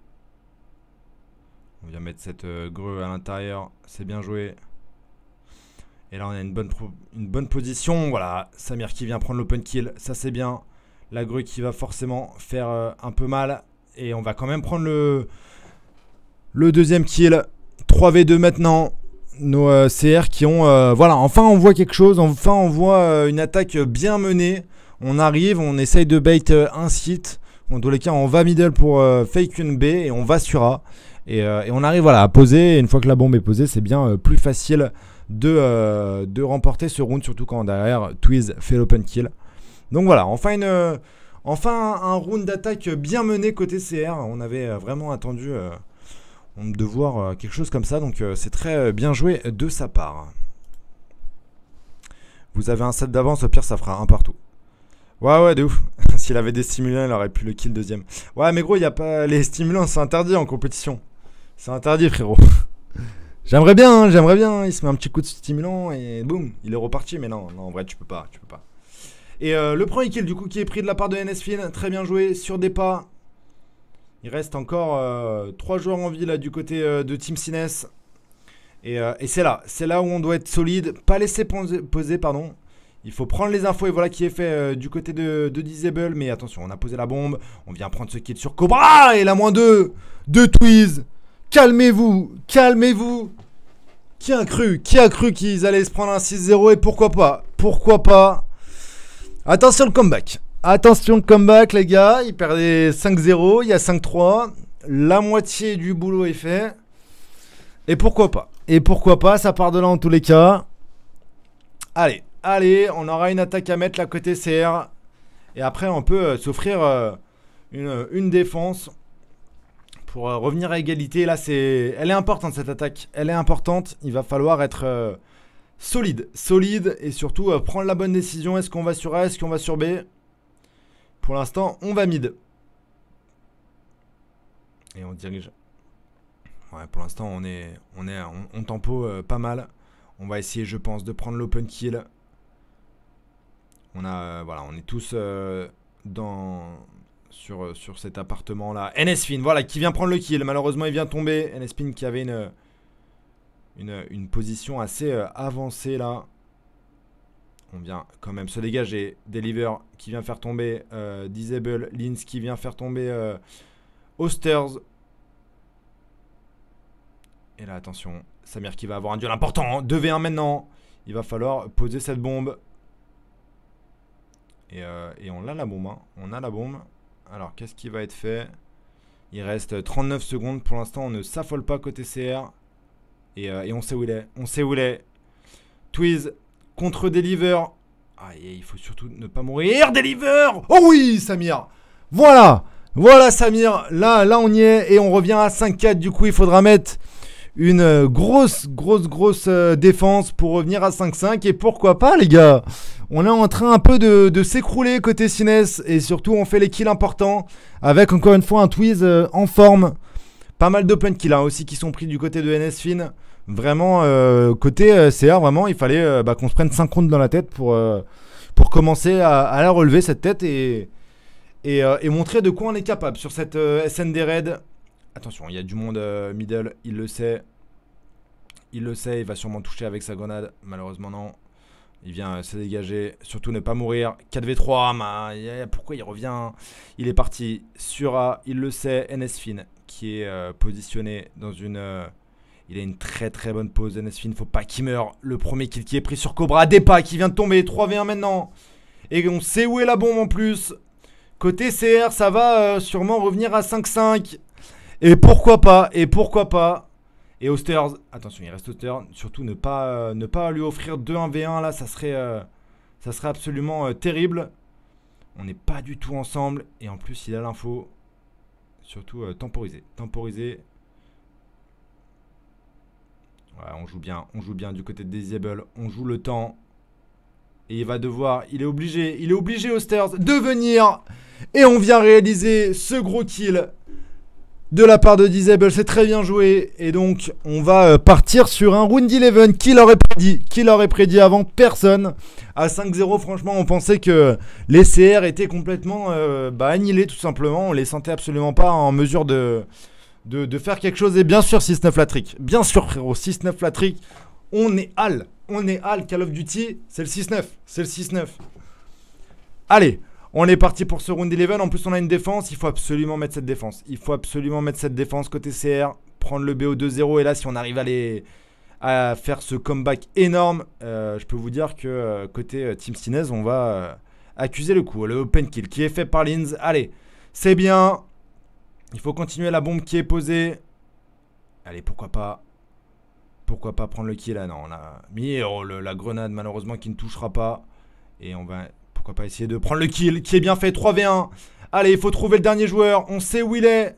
On vient mettre cette euh, greu à l'intérieur. C'est bien joué. Et là on a une bonne, pro une bonne position. Voilà, Samir qui vient prendre l'open kill. Ça c'est bien. La grue qui va forcément faire euh, un peu mal. Et on va quand même prendre le, le deuxième kill. trois v deux maintenant. Nos euh, C R qui ont... Euh, voilà, enfin on voit quelque chose. Enfin on voit euh, une attaque bien menée. On arrive, on essaye de bait euh, un site. En tous les cas on va middle pour euh, fake une B. Et on va sur A. Et, euh, et on arrive voilà, à poser. Et une fois que la bombe est posée, c'est bien euh, plus facile de, euh, de remporter ce round, surtout quand derrière Twiz fait l'open kill. Donc voilà, enfin, une, euh, enfin un, un round d'attaque bien mené côté C R. On avait euh, vraiment attendu euh, de voir euh, quelque chose comme ça, donc euh, c'est très euh, bien joué de sa part. Vous avez un set d'avance, au pire ça fera un partout. Ouais ouais de ouf. S'il avait des stimulants il aurait pu le kill deuxième. Ouais mais gros il y a pas les stimulants, c'est interdit en compétition. C'est interdit frérot. J'aimerais bien, hein, j'aimerais bien, il se met un petit coup de stimulant et boum, il est reparti, mais non, non, en vrai, tu peux pas, tu peux pas. Et euh, le premier kill, du coup, qui est pris de la part de NSFin, très bien joué, sur des pas. Il reste encore euh, trois joueurs en vie, là, du côté euh, de Team Cines. Et, euh, et c'est là, c'est là où on doit être solide, pas laisser poser, poser, pardon. Il faut prendre les infos, et voilà qui est fait euh, du côté de, de Disable, mais attention, on a posé la bombe, on vient prendre ce kill sur Cobra, et la moins deux de Twiz. Calmez-vous, calmez-vous. Qui a cru, qui a cru qu'ils allaient se prendre un six zéro et pourquoi pas, pourquoi pas. Attention le comeback, attention le comeback les gars, ils perdaient cinq zéro, il y a cinq trois, la moitié du boulot est fait. Et pourquoi pas, et pourquoi pas, ça part de là en tous les cas. Allez, allez, on aura une attaque à mettre là côté C R. Et après on peut euh, s'offrir euh, une, une défense. Pour euh, revenir à égalité, là c'est, elle est importante cette attaque, elle est importante, il va falloir être euh, solide, solide et surtout euh, prendre la bonne décision, est-ce qu'on va sur A, est-ce qu'on va sur B? Pour l'instant on va mid. Et on dirige. Ouais pour l'instant on est, on est, on, on tempo euh, pas mal, on va essayer je pense de prendre l'open kill. On a, euh, voilà on est tous euh, dans... Sur, sur cet appartement là. NSFin, voilà, qui vient prendre le kill. Malheureusement, il vient tomber. NSFin qui avait une, une, une position assez euh, avancée là. On vient quand même se dégager. Deliver qui vient faire tomber euh, Disable. Lins qui vient faire tomber euh, Osters. Et là, attention. Samir qui va avoir un duel important. deux v un maintenant. Il va falloir poser cette bombe. Et, euh, et on a la bombe. Hein. On a la bombe. Alors, qu'est-ce qui va être fait? Il reste trente-neuf secondes. Pour l'instant, on ne s'affole pas côté C R. Et, euh, et on sait où il est. On sait où il est. Twiz contre Deliver. Aïe, il faut surtout ne pas mourir. Deliver! Oh oui, Samir! Voilà! Voilà, Samir. Là, là, on y est. Et on revient à cinq quatre. Du coup, il faudra mettre une grosse, grosse, grosse euh, défense pour revenir à cinq cinq. Et pourquoi pas, les gars? On est en train un peu de, de s'écrouler côté Cines. Et surtout, on fait les kills importants. Avec encore une fois un Twiz euh, en forme. Pas mal d'open kills hein, aussi qui sont pris du côté de NSFin. Vraiment, euh, côté euh, C R, vraiment, il fallait euh, bah, qu'on se prenne cinq rounds dans la tête pour, euh, pour commencer à, à la relever, cette tête. Et, et, euh, et montrer de quoi on est capable sur cette euh, S N D raid. Attention, il y a du monde euh, middle, il le sait. Il le sait, il va sûrement toucher avec sa grenade. Malheureusement, non. Il vient se dégager, surtout ne pas mourir. quatre v trois, mais pourquoi il revient? Il est parti sur A, il le sait. Enesfin qui est euh, positionné dans une... Euh, il a une très très bonne pause. Enesfin, faut pas qu'il meure. Le premier kill qui est pris sur Cobra. Depa qui vient de tomber, trois v un maintenant. Et on sait où est la bombe en plus. Côté C R, ça va euh, sûrement revenir à cinq cinq. Et pourquoi pas, et pourquoi pas. Et Osters, attention, il reste Osters. Surtout ne pas, euh, ne pas lui offrir deux un v un là, ça serait, euh, ça serait absolument euh, terrible. On n'est pas du tout ensemble. Et en plus, il a l'info. Surtout euh, temporiser. Temporiser. Ouais, on joue bien. On joue bien du côté de Disable. On joue le temps. Et il va devoir, il est obligé, il est obligé Osters de venir. Et on vient réaliser ce gros kill de la part de Disable, c'est très bien joué. Et donc on va partir sur un round onze. Qui l'aurait prédit? Qui l'aurait prédit avant? Personne. À cinq zéro, franchement on pensait que les C R étaient complètement euh, bah, annihilés tout simplement. On les sentait absolument pas en mesure de, de, de faire quelque chose. Et bien sûr six neuf Latrick. Bien sûr frérot, six neuf Latrick. On est Hal. On est Hal. Call of Duty, c'est le six neuf. C'est le six neuf. Allez. On est parti pour ce round onze. En plus, on a une défense. Il faut absolument mettre cette défense. Il faut absolument mettre cette défense côté C R. Prendre le B O deux zéro. Et là, si on arrive à, les... à faire ce comeback énorme, euh, je peux vous dire que euh, côté euh, Team Stinez, on va euh, accuser le coup. Le open kill qui est fait par Linz. Allez, c'est bien. Il faut continuer la bombe qui est posée. Allez, pourquoi pas. Pourquoi pas prendre le kill là? Non, on a mis oh, le, la grenade, malheureusement, qui ne touchera pas. Et on va... Pourquoi pas essayer de prendre le kill qui est bien fait, trois v un. Allez, il faut trouver le dernier joueur. On sait où il est.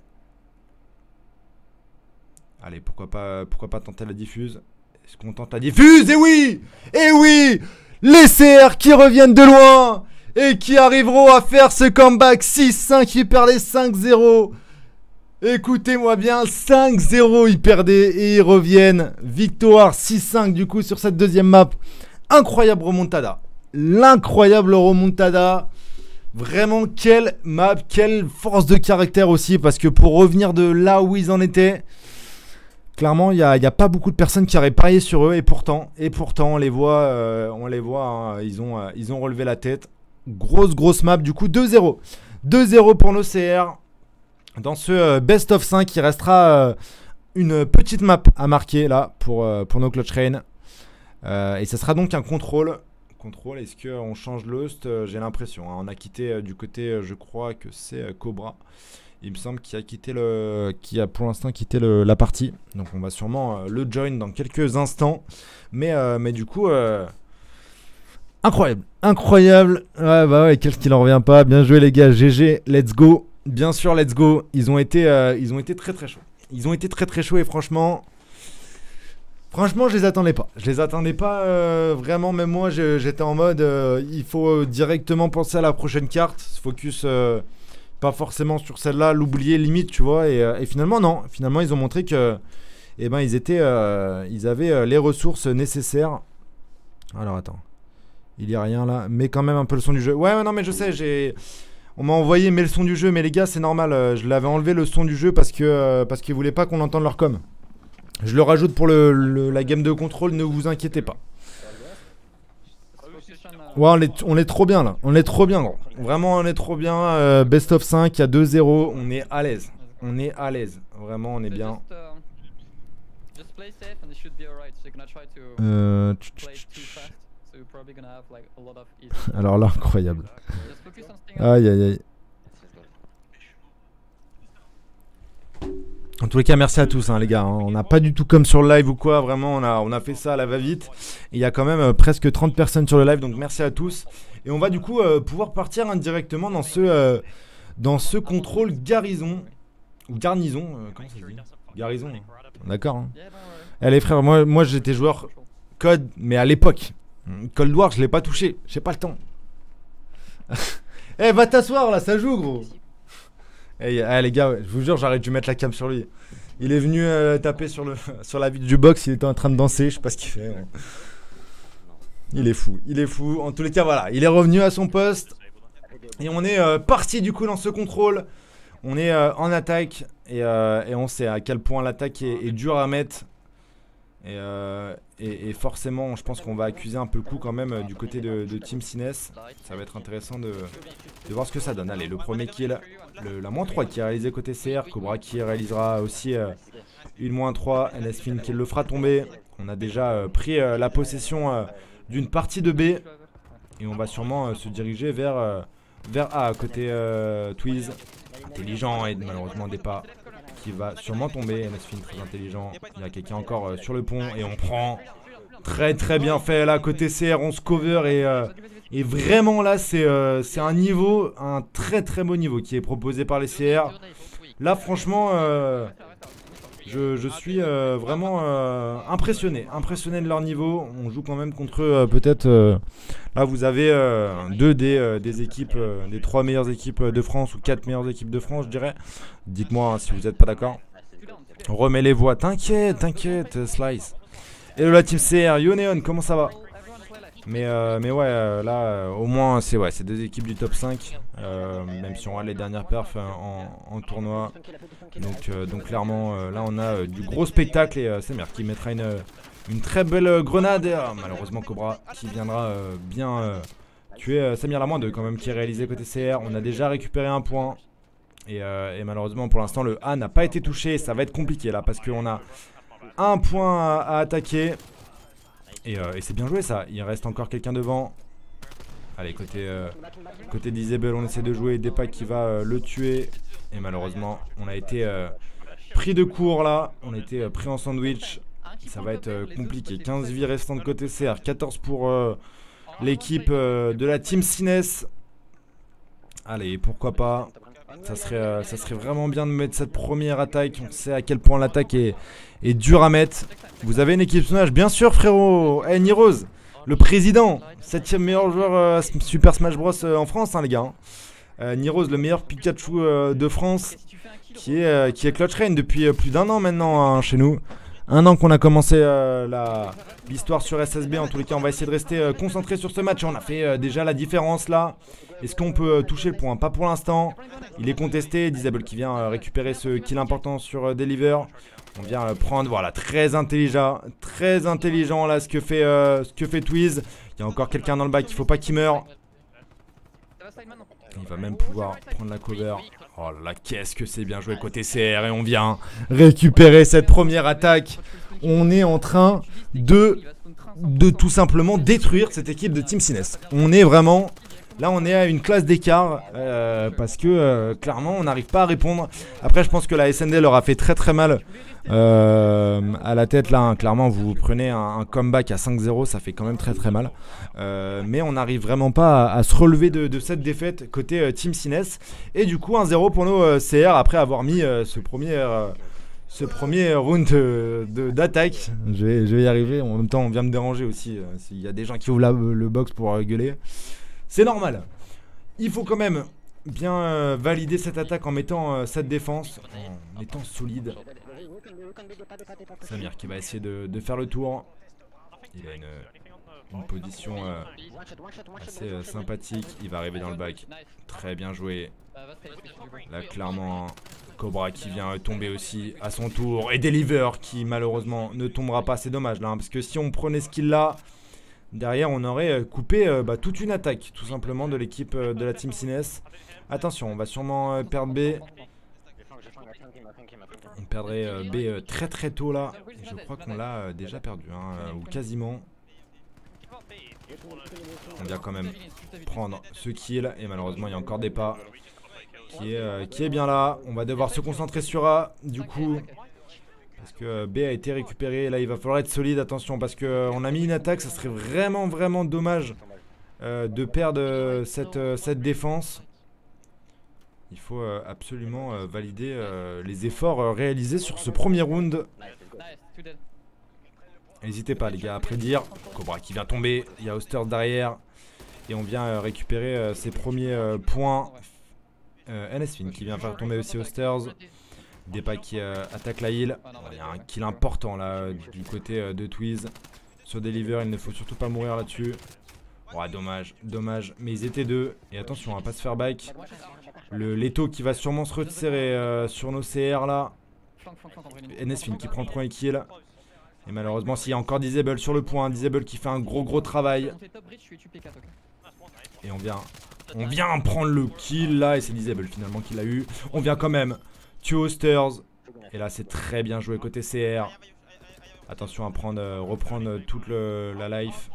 Allez, pourquoi pas, pourquoi pas tenter la diffuse. Est-ce qu'on tente la diffuse? Et oui! Et oui! Les C R qui reviennent de loin et qui arriveront à faire ce comeback six cinq. Ils perdaient cinq zéro. Écoutez-moi bien, cinq zéro ils perdaient et ils reviennent. Victoire six cinq du coup sur cette deuxième map. Incroyable remontada. L'incroyable remontada. Vraiment, quelle map, quelle force de caractère aussi. Parce que pour revenir de là où ils en étaient, clairement, il n'y a, y a pas beaucoup de personnes qui auraient parié sur eux. Et pourtant, et pourtant on les voit, euh, on les voit hein, ils, ont, euh, ils ont relevé la tête. Grosse, grosse map. Du coup, deux zéro. deux zéro pour nos C R. Dans ce euh, best of cinq, il restera euh, une petite map à marquer là pour, euh, pour nos Clutch Rain. Euh, et ça sera donc un contrôle. Contrôle, est-ce qu'on change l'host? euh, J'ai l'impression. Hein. On a quitté euh, du côté, euh, je crois que c'est euh, Cobra. Il me semble qu'il a quitté le, qui a pour l'instant quitté le, la partie. Donc on va sûrement euh, le join dans quelques instants. Mais, euh, mais du coup, euh, incroyable, incroyable. Ouais, bah ouais, qu'est-ce qu'il en revient pas? Bien joué les gars, G G, let's go. Bien sûr, let's go. Ils ont été, euh, ils ont été très très chauds. Ils ont été très très chauds et franchement. Franchement, je les attendais pas. Je les attendais pas euh, vraiment. Même moi, j'étais en mode, euh, il faut directement penser à la prochaine carte, se focus euh, pas forcément sur celle-là, l'oublier limite, tu vois. Et, euh, et finalement, non. Finalement, ils ont montré que, eh ben, ils étaient, euh, ils avaient euh, les ressources nécessaires. Alors attends, il y a rien là, mais quand même un peu le son du jeu. Ouais, ouais non, mais je sais, j'ai, on m'a envoyé mais le son du jeu, mais les gars, c'est normal. Euh, je l'avais enlevé le son du jeu parce que euh, parce qu'ils voulaient pas qu'on entende leur com. Je le rajoute pour le, le, la game de contrôle, ne vous inquiétez pas. Ouais, on est, on est trop bien là. On est trop bien, gros. Vraiment, on est trop bien. Euh, best of cinq, à deux zéro. On est à l'aise. On est à l'aise. Vraiment, on est bien. Euh... Alors là, incroyable. Aïe, aïe, aïe. En tous les cas, merci à tous hein, les gars, hein. On n'a pas du tout comme sur le live ou quoi, vraiment on a, on a fait ça à la va-vite. Il y a quand même euh, presque trente personnes sur le live, donc merci à tous. Et on va du coup euh, pouvoir partir indirectement dans ce, euh, dans ce contrôle garnison. Ou garnison, euh, comment ça se dit? Garnison, hein. D'accord hein. Allez frère, moi, moi j'étais joueur code, mais à l'époque. Cold War, je l'ai pas touché, j'ai pas le temps. Eh hey, va t'asseoir là, ça joue gros. Hey, hey, les gars, ouais, je vous jure, j'aurais dû mettre la cam sur lui. Il est venu euh, taper sur, le, sur la vitre du box, il était en train de danser, je sais pas ce qu'il fait. Ouais. Il est fou, il est fou. En tous les cas, voilà, il est revenu à son poste. Et on est euh, parti du coup dans ce contrôle. On est euh, en attaque et, euh, et on sait à quel point l'attaque est, est dure à mettre. Et, euh, et, et forcément, je pense qu'on va accuser un peu le coup quand même euh, du côté de, de Team Sines. Ça va être intéressant de, de voir ce que ça donne. Allez, le premier kill, le, la moins trois qui est réalisé côté C R. Cobra qui réalisera aussi euh, une moins trois. N S Fin qui le fera tomber. On a déjà euh, pris euh, la possession euh, d'une partie de B. Et on va sûrement euh, se diriger vers, euh, vers A côté euh, Twiz. Intelligent et malheureusement des pas. Qui va sûrement tomber. N S Fin très intelligent. Il y a quelqu'un encore euh, sur le pont et on prend. Très très bien fait là côté C R. On se cover et, euh, et vraiment là c'est euh, c'est un niveau, un très très beau niveau qui est proposé par les C R. Là franchement euh, je, je suis euh, vraiment euh, impressionné. Impressionné de leur niveau. On joue quand même contre eux euh, peut-être. Euh, là vous avez euh, deux des, euh, des équipes, euh, des trois meilleures équipes de France ou quatre meilleures équipes de France je dirais. Dites-moi hein, si vous n'êtes pas d'accord. On remet les voix. T'inquiète, t'inquiète, Slice. Hello la team C R, Yoneon, comment ça va? Mais, euh, mais ouais, euh, là, euh, au moins, c'est ouais, deux équipes du top cinq. Euh, même si on a les dernières perfs euh, en, en tournoi. Donc, euh, donc clairement, euh, là, on a euh, du gros spectacle. Et euh, Samir qui mettra une, une très belle grenade. Et, euh, malheureusement, Cobra qui viendra euh, bien euh, tuer euh, Samir Lamoindeux quand même, qui est réalisé côté C R. On a déjà récupéré un point. Et, euh, et malheureusement, pour l'instant, le A n'a pas été touché. Ça va être compliqué là parce qu'on a un point à, à attaquer. Et, euh, et c'est bien joué ça. Il reste encore quelqu'un devant. Allez, côté, euh, côté Disable, on essaie de jouer. Depa qui va euh, le tuer. Et malheureusement, on a été euh, pris de court là. On a été euh, pris en sandwich. Ça va être euh, compliqué. quinze vies restantes côté C R. quatorze pour euh, l'équipe euh, de la team Sines. Allez, pourquoi pas. Ça serait, euh, ça serait vraiment bien de mettre cette première attaque. On sait à quel point l'attaque est, est dure à mettre. Vous avez une équipe Smash, bien sûr frérot. Hey Nirose, le président, septième meilleur joueur euh, Super Smash Bros euh, en France hein, les gars. euh, Nirose, le meilleur Pikachu euh, de France. Qui est, euh, qui est Clutch Rain depuis euh, plus d'un an maintenant hein, chez nous. Un an qu'on a commencé euh, l'histoire sur S S B. En tous les cas on va essayer de rester euh, concentré sur ce match. On a fait euh, déjà la différence là. Est-ce qu'on peut euh, toucher le point? Pas pour l'instant. Il est contesté. Disable qui vient euh, récupérer ce kill important sur euh, Deliver. On vient euh, prendre, voilà, très intelligent. Très intelligent là ce que fait, euh, ce que fait Twiz. Il y a encore quelqu'un dans le bac, il faut pas qu'il meure. Il va même pouvoir prendre la cover. Oh là là, qu'est-ce que c'est bien joué côté C R. Et on vient récupérer cette première attaque. On est en train de, de tout simplement détruire cette équipe de Team Sines. On est vraiment... Là on est à une classe d'écart euh, parce que euh, clairement on n'arrive pas à répondre. Après je pense que la S N D leur a fait très très mal euh, à la tête là hein. Clairement vous prenez un, un comeback à cinq zéro, ça fait quand même très très mal. euh, Mais on n'arrive vraiment pas à, à se relever de, de cette défaite côté euh, Team Sines. Et du coup un zéro pour nos euh, C R après avoir mis euh, ce premier... Euh, Ce premier round d'attaque. Je vais, je vais y arriver. En même temps on vient me déranger aussi euh, s'il y a des gens qui ouvrent la, le box pour euh, gueuler. C'est normal. Il faut quand même bien euh, valider cette attaque en mettant euh, cette défense, en étant solide. Samir qui va essayer de, de faire le tour. Il a une, une position euh, assez euh, sympathique. Il va arriver dans le bac. Très bien joué. Là clairement Cobra qui vient tomber aussi à son tour. Et Deliver qui malheureusement ne tombera pas. C'est dommage là hein, parce que si on prenait ce kill là, derrière on aurait coupé euh, bah, toute une attaque tout simplement de l'équipe euh, de la team Sines. Attention on va sûrement euh, perdre B. On perdrait euh, B euh, très très tôt là. Et je crois qu'on l'a euh, déjà perdu hein, euh, ou quasiment. On vient quand même prendre ce kill. Et malheureusement il y a encore des pas qui est, euh, qui est bien là. On va devoir se concentrer sur A du coup. Parce que B a été récupéré. Là il va falloir être solide, attention. Parce qu'on a mis une attaque. Ça serait vraiment vraiment dommage euh, de perdre euh, cette, euh, cette défense. Il faut euh, absolument euh, valider euh, les efforts euh, réalisés sur ce premier round. N'hésitez pas les gars à prédire. Cobra qui vient tomber. Il y a Osters derrière. Et on vient euh, récupérer euh, ses premiers euh, points. euh, N S Fin qui vient faire tomber aussi Osters. Depa qui euh, attaque la heal. Il y a un kill important là du côté euh, de Twiz. Sur Deliver, il ne faut surtout pas mourir là-dessus. Ouais, dommage, dommage. Mais ils étaient deux. Et attention, on va pas se faire back. Le Leto qui va sûrement se retirer euh, sur nos C R là. N S Fin qui prend le premier kill. Et malheureusement, s'il y a encore Disable sur le point, Disable qui fait un gros gros travail. Et on vient, on vient prendre le kill là, et c'est Disable finalement qui l'a eu. On vient quand même tuer Osters. Et là, c'est très bien joué côté C R. Attention à prendre, euh, reprendre toute le, la life.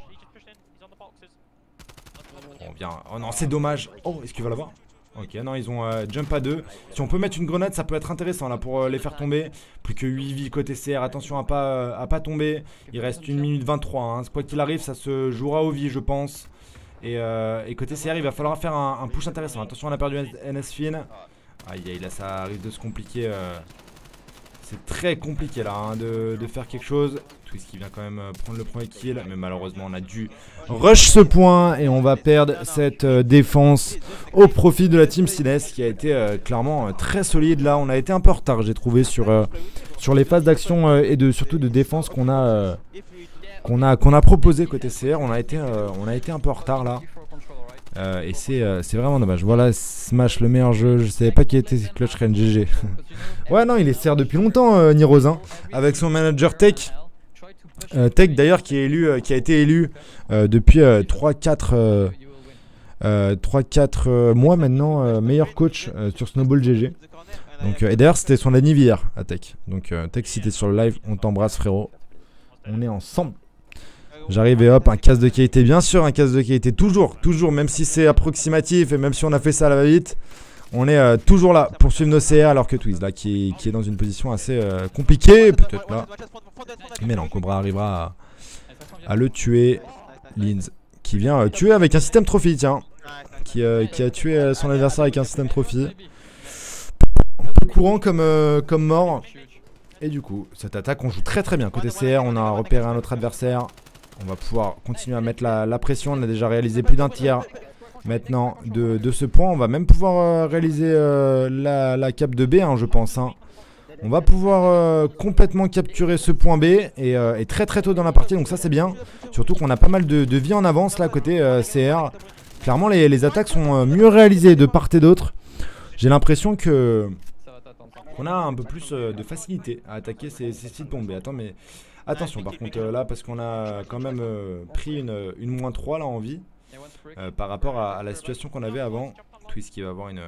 On vient. Oh non, c'est dommage. Oh, est-ce qu'il va l'avoir? Ok, non, ils ont euh, jump à deux. Si on peut mettre une grenade, ça peut être intéressant là pour euh, les faire tomber. Plus que huit vies côté C R. Attention à pas, euh, à pas tomber. Il reste une minute vingt-trois. Hein. Quoi qu'il arrive, ça se jouera aux vies, je pense. Et, euh, et côté C R, il va falloir faire un, un push intéressant. Attention, on a perdu N S Fin. Aïe, aïe, là, ça arrive de se compliquer. Euh, C'est très compliqué là hein, de, de faire quelque chose. Twist qui vient quand même euh, prendre le premier kill. Mais malheureusement, on a dû rush ce point. Et on va perdre cette euh, défense au profit de la team Cines, qui a été euh, clairement euh, très solide. Là, on a été un peu en retard, j'ai trouvé, sur, euh, sur les phases d'action euh, et de, surtout de défense qu'on a, euh, qu'on a, qu'on a proposé côté C R. On a été, euh, on a été un peu en retard là. Euh, et c'est euh, vraiment dommage. Voilà, Smash, le meilleur jeu. Je savais pas qui était Clutch Rain. G G. Ouais, non, il est C R depuis longtemps, euh, Niroz, avec son manager Tech. Euh, Tech d'ailleurs qui, est élu, euh, qui a été élu euh, depuis euh, trois quatre euh, euh, euh, mois maintenant, euh, meilleur coach euh, sur Snowball G G. Donc, euh, et d'ailleurs, c'était son anniversaire à Tech. Donc, euh, Tech, si t'es sur le live, on t'embrasse, frérot. On est ensemble. J'arrive et hop, un casque de qualité, bien sûr, un casque de qualité, toujours, toujours, même si c'est approximatif et même si on a fait ça à la va-vite, on est euh, toujours là pour suivre nos C R, alors que Twiz, là, qui, qui est dans une position assez euh, compliquée, peut-être là. Mais non, Cobra arrivera à, à le tuer. Linz, qui vient euh, tuer avec un système trophy, tiens, qui, euh, qui a tué euh, son adversaire avec un système trophy. Un peu courant comme, euh, comme mort. Et du coup, cette attaque, on joue très très bien. Côté C R, on a repéré un autre adversaire. On va pouvoir continuer à mettre la, la pression. On a déjà réalisé plus d'un tiers maintenant de, de ce point. On va même pouvoir euh, réaliser euh, la, la cap de B, hein, je pense. Hein. On va pouvoir euh, complètement capturer ce point B et, euh, et très très tôt dans la partie. Donc ça c'est bien. Surtout qu'on a pas mal de, de vie en avance là côté euh, C R. Clairement les, les attaques sont euh, mieux réalisées de part et d'autre. J'ai l'impression que qu'on a un peu plus euh, de facilité à attaquer ces, ces sites tombés. Attends mais... Attention par contre euh, là parce qu'on a quand même euh, pris une, une moins trois là en vie euh, par rapport à, à la situation qu'on avait avant. Twist qui va avoir une...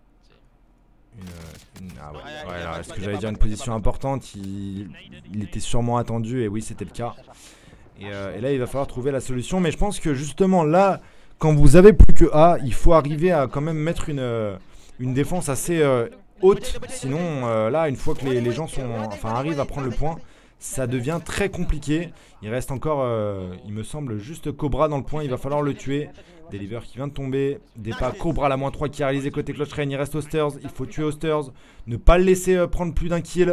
une, une ah ouais, ouais alors, est-ce que j'allais dire une position importante, il, il était sûrement attendu et oui c'était le cas. Et, euh, et là il va falloir trouver la solution, mais je pense que justement là quand vous avez plus que A, il faut arriver à quand même mettre une, une défense assez euh, haute. Sinon euh, là une fois que les, les gens sont, enfin, arrivent à prendre le point, ça devient très compliqué. Il reste encore, euh, il me semble, juste Cobra dans le point. Il va falloir le tuer. Deliver qui vient de tomber. Départ Cobra la moins trois qui a réalisé côté Clutch Rain. Il reste Osters. Il faut tuer Osters. Ne pas le laisser euh, prendre plus d'un kill.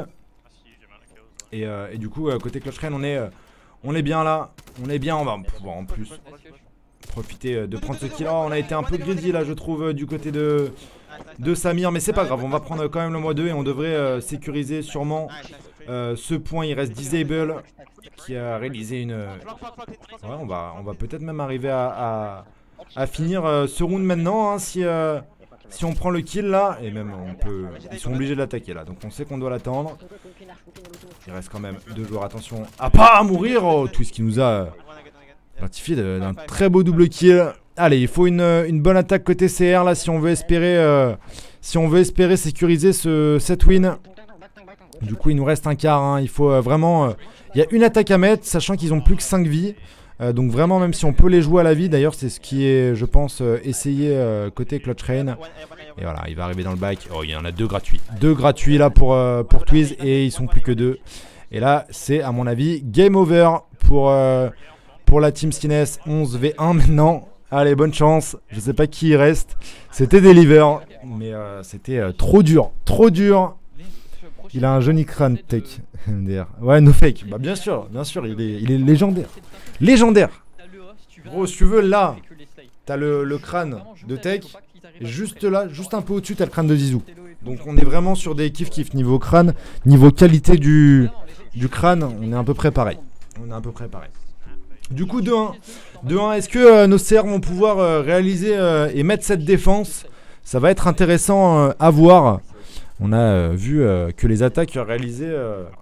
Et, euh, et du coup, euh, côté Clutch Rain, on est, euh, on est bien là. On est bien. On va pouvoir en plus profiter euh, de prendre ce kill. Oh, on a été un peu greedy là, je trouve, euh, du côté de, de Samir. Mais c'est pas grave. On va prendre quand même le mois deux et on devrait euh, sécuriser sûrement. Euh, ce point. Il reste Disable qui a réalisé une... Ouais, on va, on va peut-être même arriver à, à, à finir euh, ce round maintenant hein, si, euh, si on prend le kill là. Et même on peut... Ils sont obligés de l'attaquer là. Donc on sait qu'on doit l'attendre. Il reste quand même deux joueurs. Attention à pas mourir. Oh, tout ce qui nous a gratifié d'un très beau double kill. Allez, il faut une, une bonne attaque côté C R là si on veut espérer, euh, si on veut espérer sécuriser ce, cette win. Du coup il nous reste un quart hein. Il faut euh, vraiment euh, il y a une attaque à mettre, sachant qu'ils ont plus que cinq vies euh, donc vraiment même si on peut les jouer à la vie. D'ailleurs c'est ce qui est je pense euh, essayé euh, côté Clutch Rain. Et voilà il va arriver dans le bac. Oh il y en a deux gratuits. Deux gratuits là pour, euh, pour Twiz. Et ils sont plus que deux. Et là c'est à mon avis game over pour, euh, pour la team Cines. Onze v un maintenant. Allez bonne chance. Je sais pas qui il reste. C'était Deliver. Mais euh, c'était euh, trop dur. Trop dur. Il a un joli crâne Tech. M D R. Ouais, no fake. Bah bien sûr, bien sûr, il est, il est légendaire. Légendaire. Gros, si tu veux, là, t'as le, le crâne de Tech. Juste là, juste un peu au-dessus, t'as le crâne de Zizou. Donc on est vraiment sur des kiff kiff niveau crâne, niveau qualité du, du crâne, on est à peu près pareil. On est à peu près pareil. Du coup, deux un. deux un, est-ce que euh, nos C R vont pouvoir euh, réaliser euh, et mettre cette défense? Ça va être intéressant euh, à voir. On a euh, vu euh, que les attaques réalisées euh,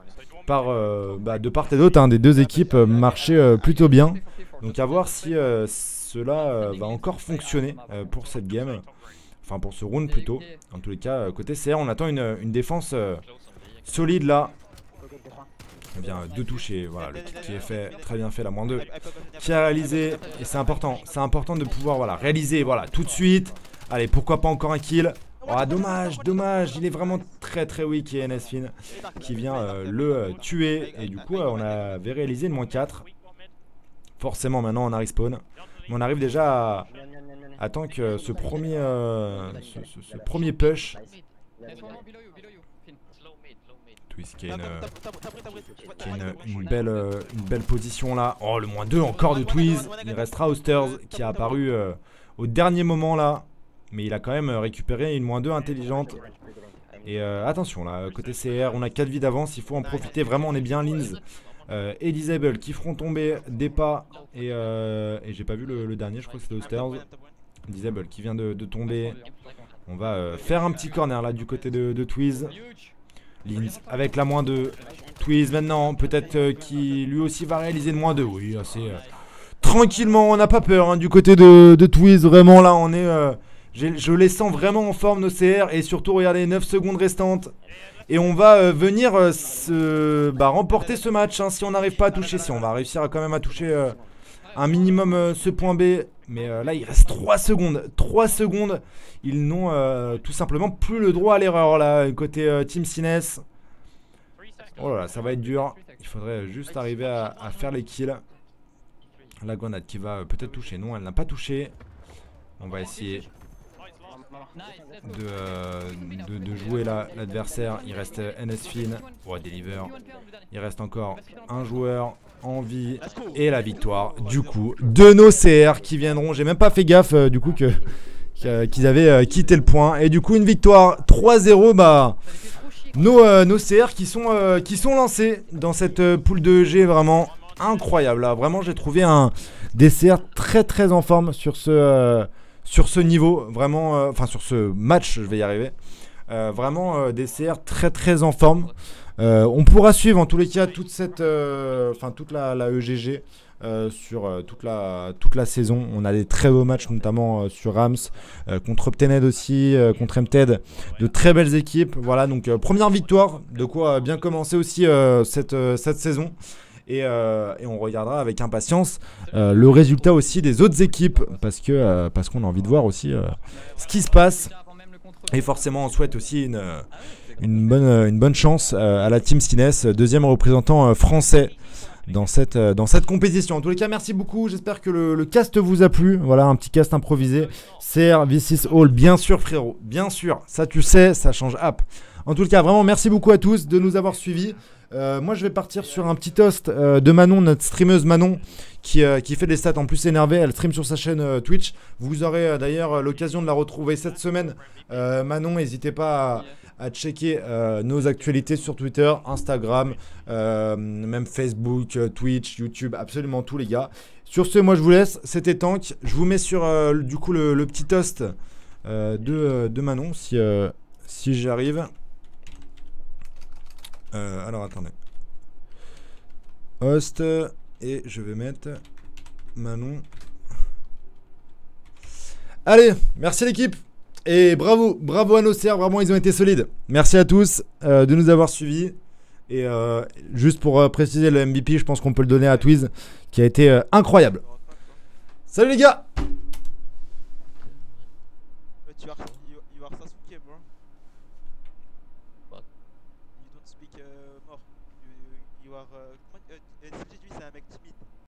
par, euh, bah, de part et d'autre, hein, des deux équipes euh, marchaient euh, plutôt bien. Donc à voir si euh, cela euh, va encore fonctionner euh, pour cette game. Enfin pour ce round plutôt. En tous les cas, euh, côté C R, on attend une, une défense euh, solide là. Eh bien, deux touches et voilà, le kick qui est fait, très bien fait, la moins deux. Qui a réalisé, et c'est important, c'est important de pouvoir voilà, réaliser voilà, tout de suite. Allez, pourquoi pas encore un kill. Oh, dommage, dommage, il est vraiment très très weak et Nsfin qui vient euh, le euh, tuer. Et du coup, euh, on avait réalisé une moins quatre. Forcément, maintenant on a respawn. Mais on arrive déjà à, à tant que ce premier, euh, ce, ce, ce premier push. Twist qui a une, qui a une, une, belle, euh, une belle position là. Oh, le moins deux encore de Twiz. Il restera Austers qui a apparu euh, au dernier moment là. Mais il a quand même récupéré une moins deux intelligente. Et euh, attention là, côté C R, on a quatre vies d'avance. Il faut en profiter. Vraiment, on est bien. Linz euh, et Disable qui feront tomber des pas. Et, euh, et j'ai pas vu le, le dernier, je crois que c'était Austers. Disable qui vient de, de tomber. On va euh, faire un petit corner là du côté de, de Twiz. Linz avec la moins deux. Twiz maintenant, peut-être euh, qui lui aussi va réaliser le moins deux. Oui, assez euh, tranquillement, on n'a pas peur hein, du côté de, de Twiz. Vraiment là, on est, euh, je les sens vraiment en forme nos C R. Et surtout, regardez, neuf secondes restantes. Et on va euh, venir euh, se, bah, remporter ce match hein, si on n'arrive pas à toucher. Si on va réussir à quand même à toucher euh, un minimum euh, ce point B. Mais euh, là, il reste trois secondes. trois secondes. Ils n'ont euh, tout simplement plus le droit à l'erreur là, côté euh, Team Cines. Oh là là, ça va être dur. Il faudrait juste arriver à, à faire les kills. La grenade qui va euh, peut-être toucher. Non, elle n'a pas touché. On va essayer de, euh, de, de jouer l'adversaire. Il reste Nsfin. Oh, deliver. Il reste encore un joueur en vie. Et la victoire, du coup, de nos C R qui viendront. J'ai même pas fait gaffe, euh, du coup, que... qu'ils avaient euh, quitté le point. Et du coup une victoire trois zéro. Bah nos, euh, nos C R qui sont, euh, qui sont lancés dans cette euh, poule de G. Vraiment incroyable là. Vraiment j'ai trouvé un, des C R très très en forme sur ce, euh, sur ce niveau. Vraiment euh, enfin sur ce match, je vais y arriver. euh, Vraiment euh, des C R très très en forme. euh, On pourra suivre en tous les cas toute cette euh, Enfin toute la, la E G G Euh, sur euh, toute, la, toute la saison. On a des très beaux matchs notamment euh, sur Rams, euh, contre Optened aussi, euh, contre M T E D, de très belles équipes. Voilà, donc euh, première victoire, de quoi bien commencer aussi euh, cette, euh, cette saison. Et, euh, et on regardera avec impatience euh, le résultat aussi des autres équipes, parce que euh, parce qu'on a envie de voir aussi euh, ce qui se passe. Et forcément on souhaite aussi une, une, bonne, une bonne chance euh, à la Team Cines, deuxième représentant euh, français dans cette, euh, dans cette compétition. En tous les cas, merci beaucoup. J'espère que le, le cast vous a plu. Voilà, un petit cast improvisé. C R V six Hall, bien sûr, frérot. Bien sûr. Ça, tu sais, ça change app. En tout cas, vraiment, merci beaucoup à tous de nous avoir suivis. Euh, moi, je vais partir sur un petit toast euh, de Manon, notre streameuse Manon, qui, euh, qui fait des stats en plus énervées. Elle stream sur sa chaîne euh, Twitch. Vous aurez euh, d'ailleurs l'occasion de la retrouver cette semaine. Euh, Manon, n'hésitez pas à... à checker euh, nos actualités sur Twitter, Instagram, euh, même Facebook, Twitch, YouTube, absolument tout les gars. Sur ce, moi je vous laisse, c'était Tank. Je vous mets sur euh, du coup le, le petit toast euh, de, de Manon si, euh, si j'y arrive. Euh, alors attendez. Host et je vais mettre Manon. Allez, merci l'équipe. Et bravo, bravo à nos C R, vraiment ils ont été solides. Merci à tous euh, de nous avoir suivis. Et euh, juste pour euh, préciser le M V P, je pense qu'on peut le donner à Twiz, qui a été euh, incroyable. Salut les gars. Tu are, you, you are Sasuke, bro. What? You don't speak uh, more. You, you are. Uh, comment, uh, C G D, c'est un mec timide.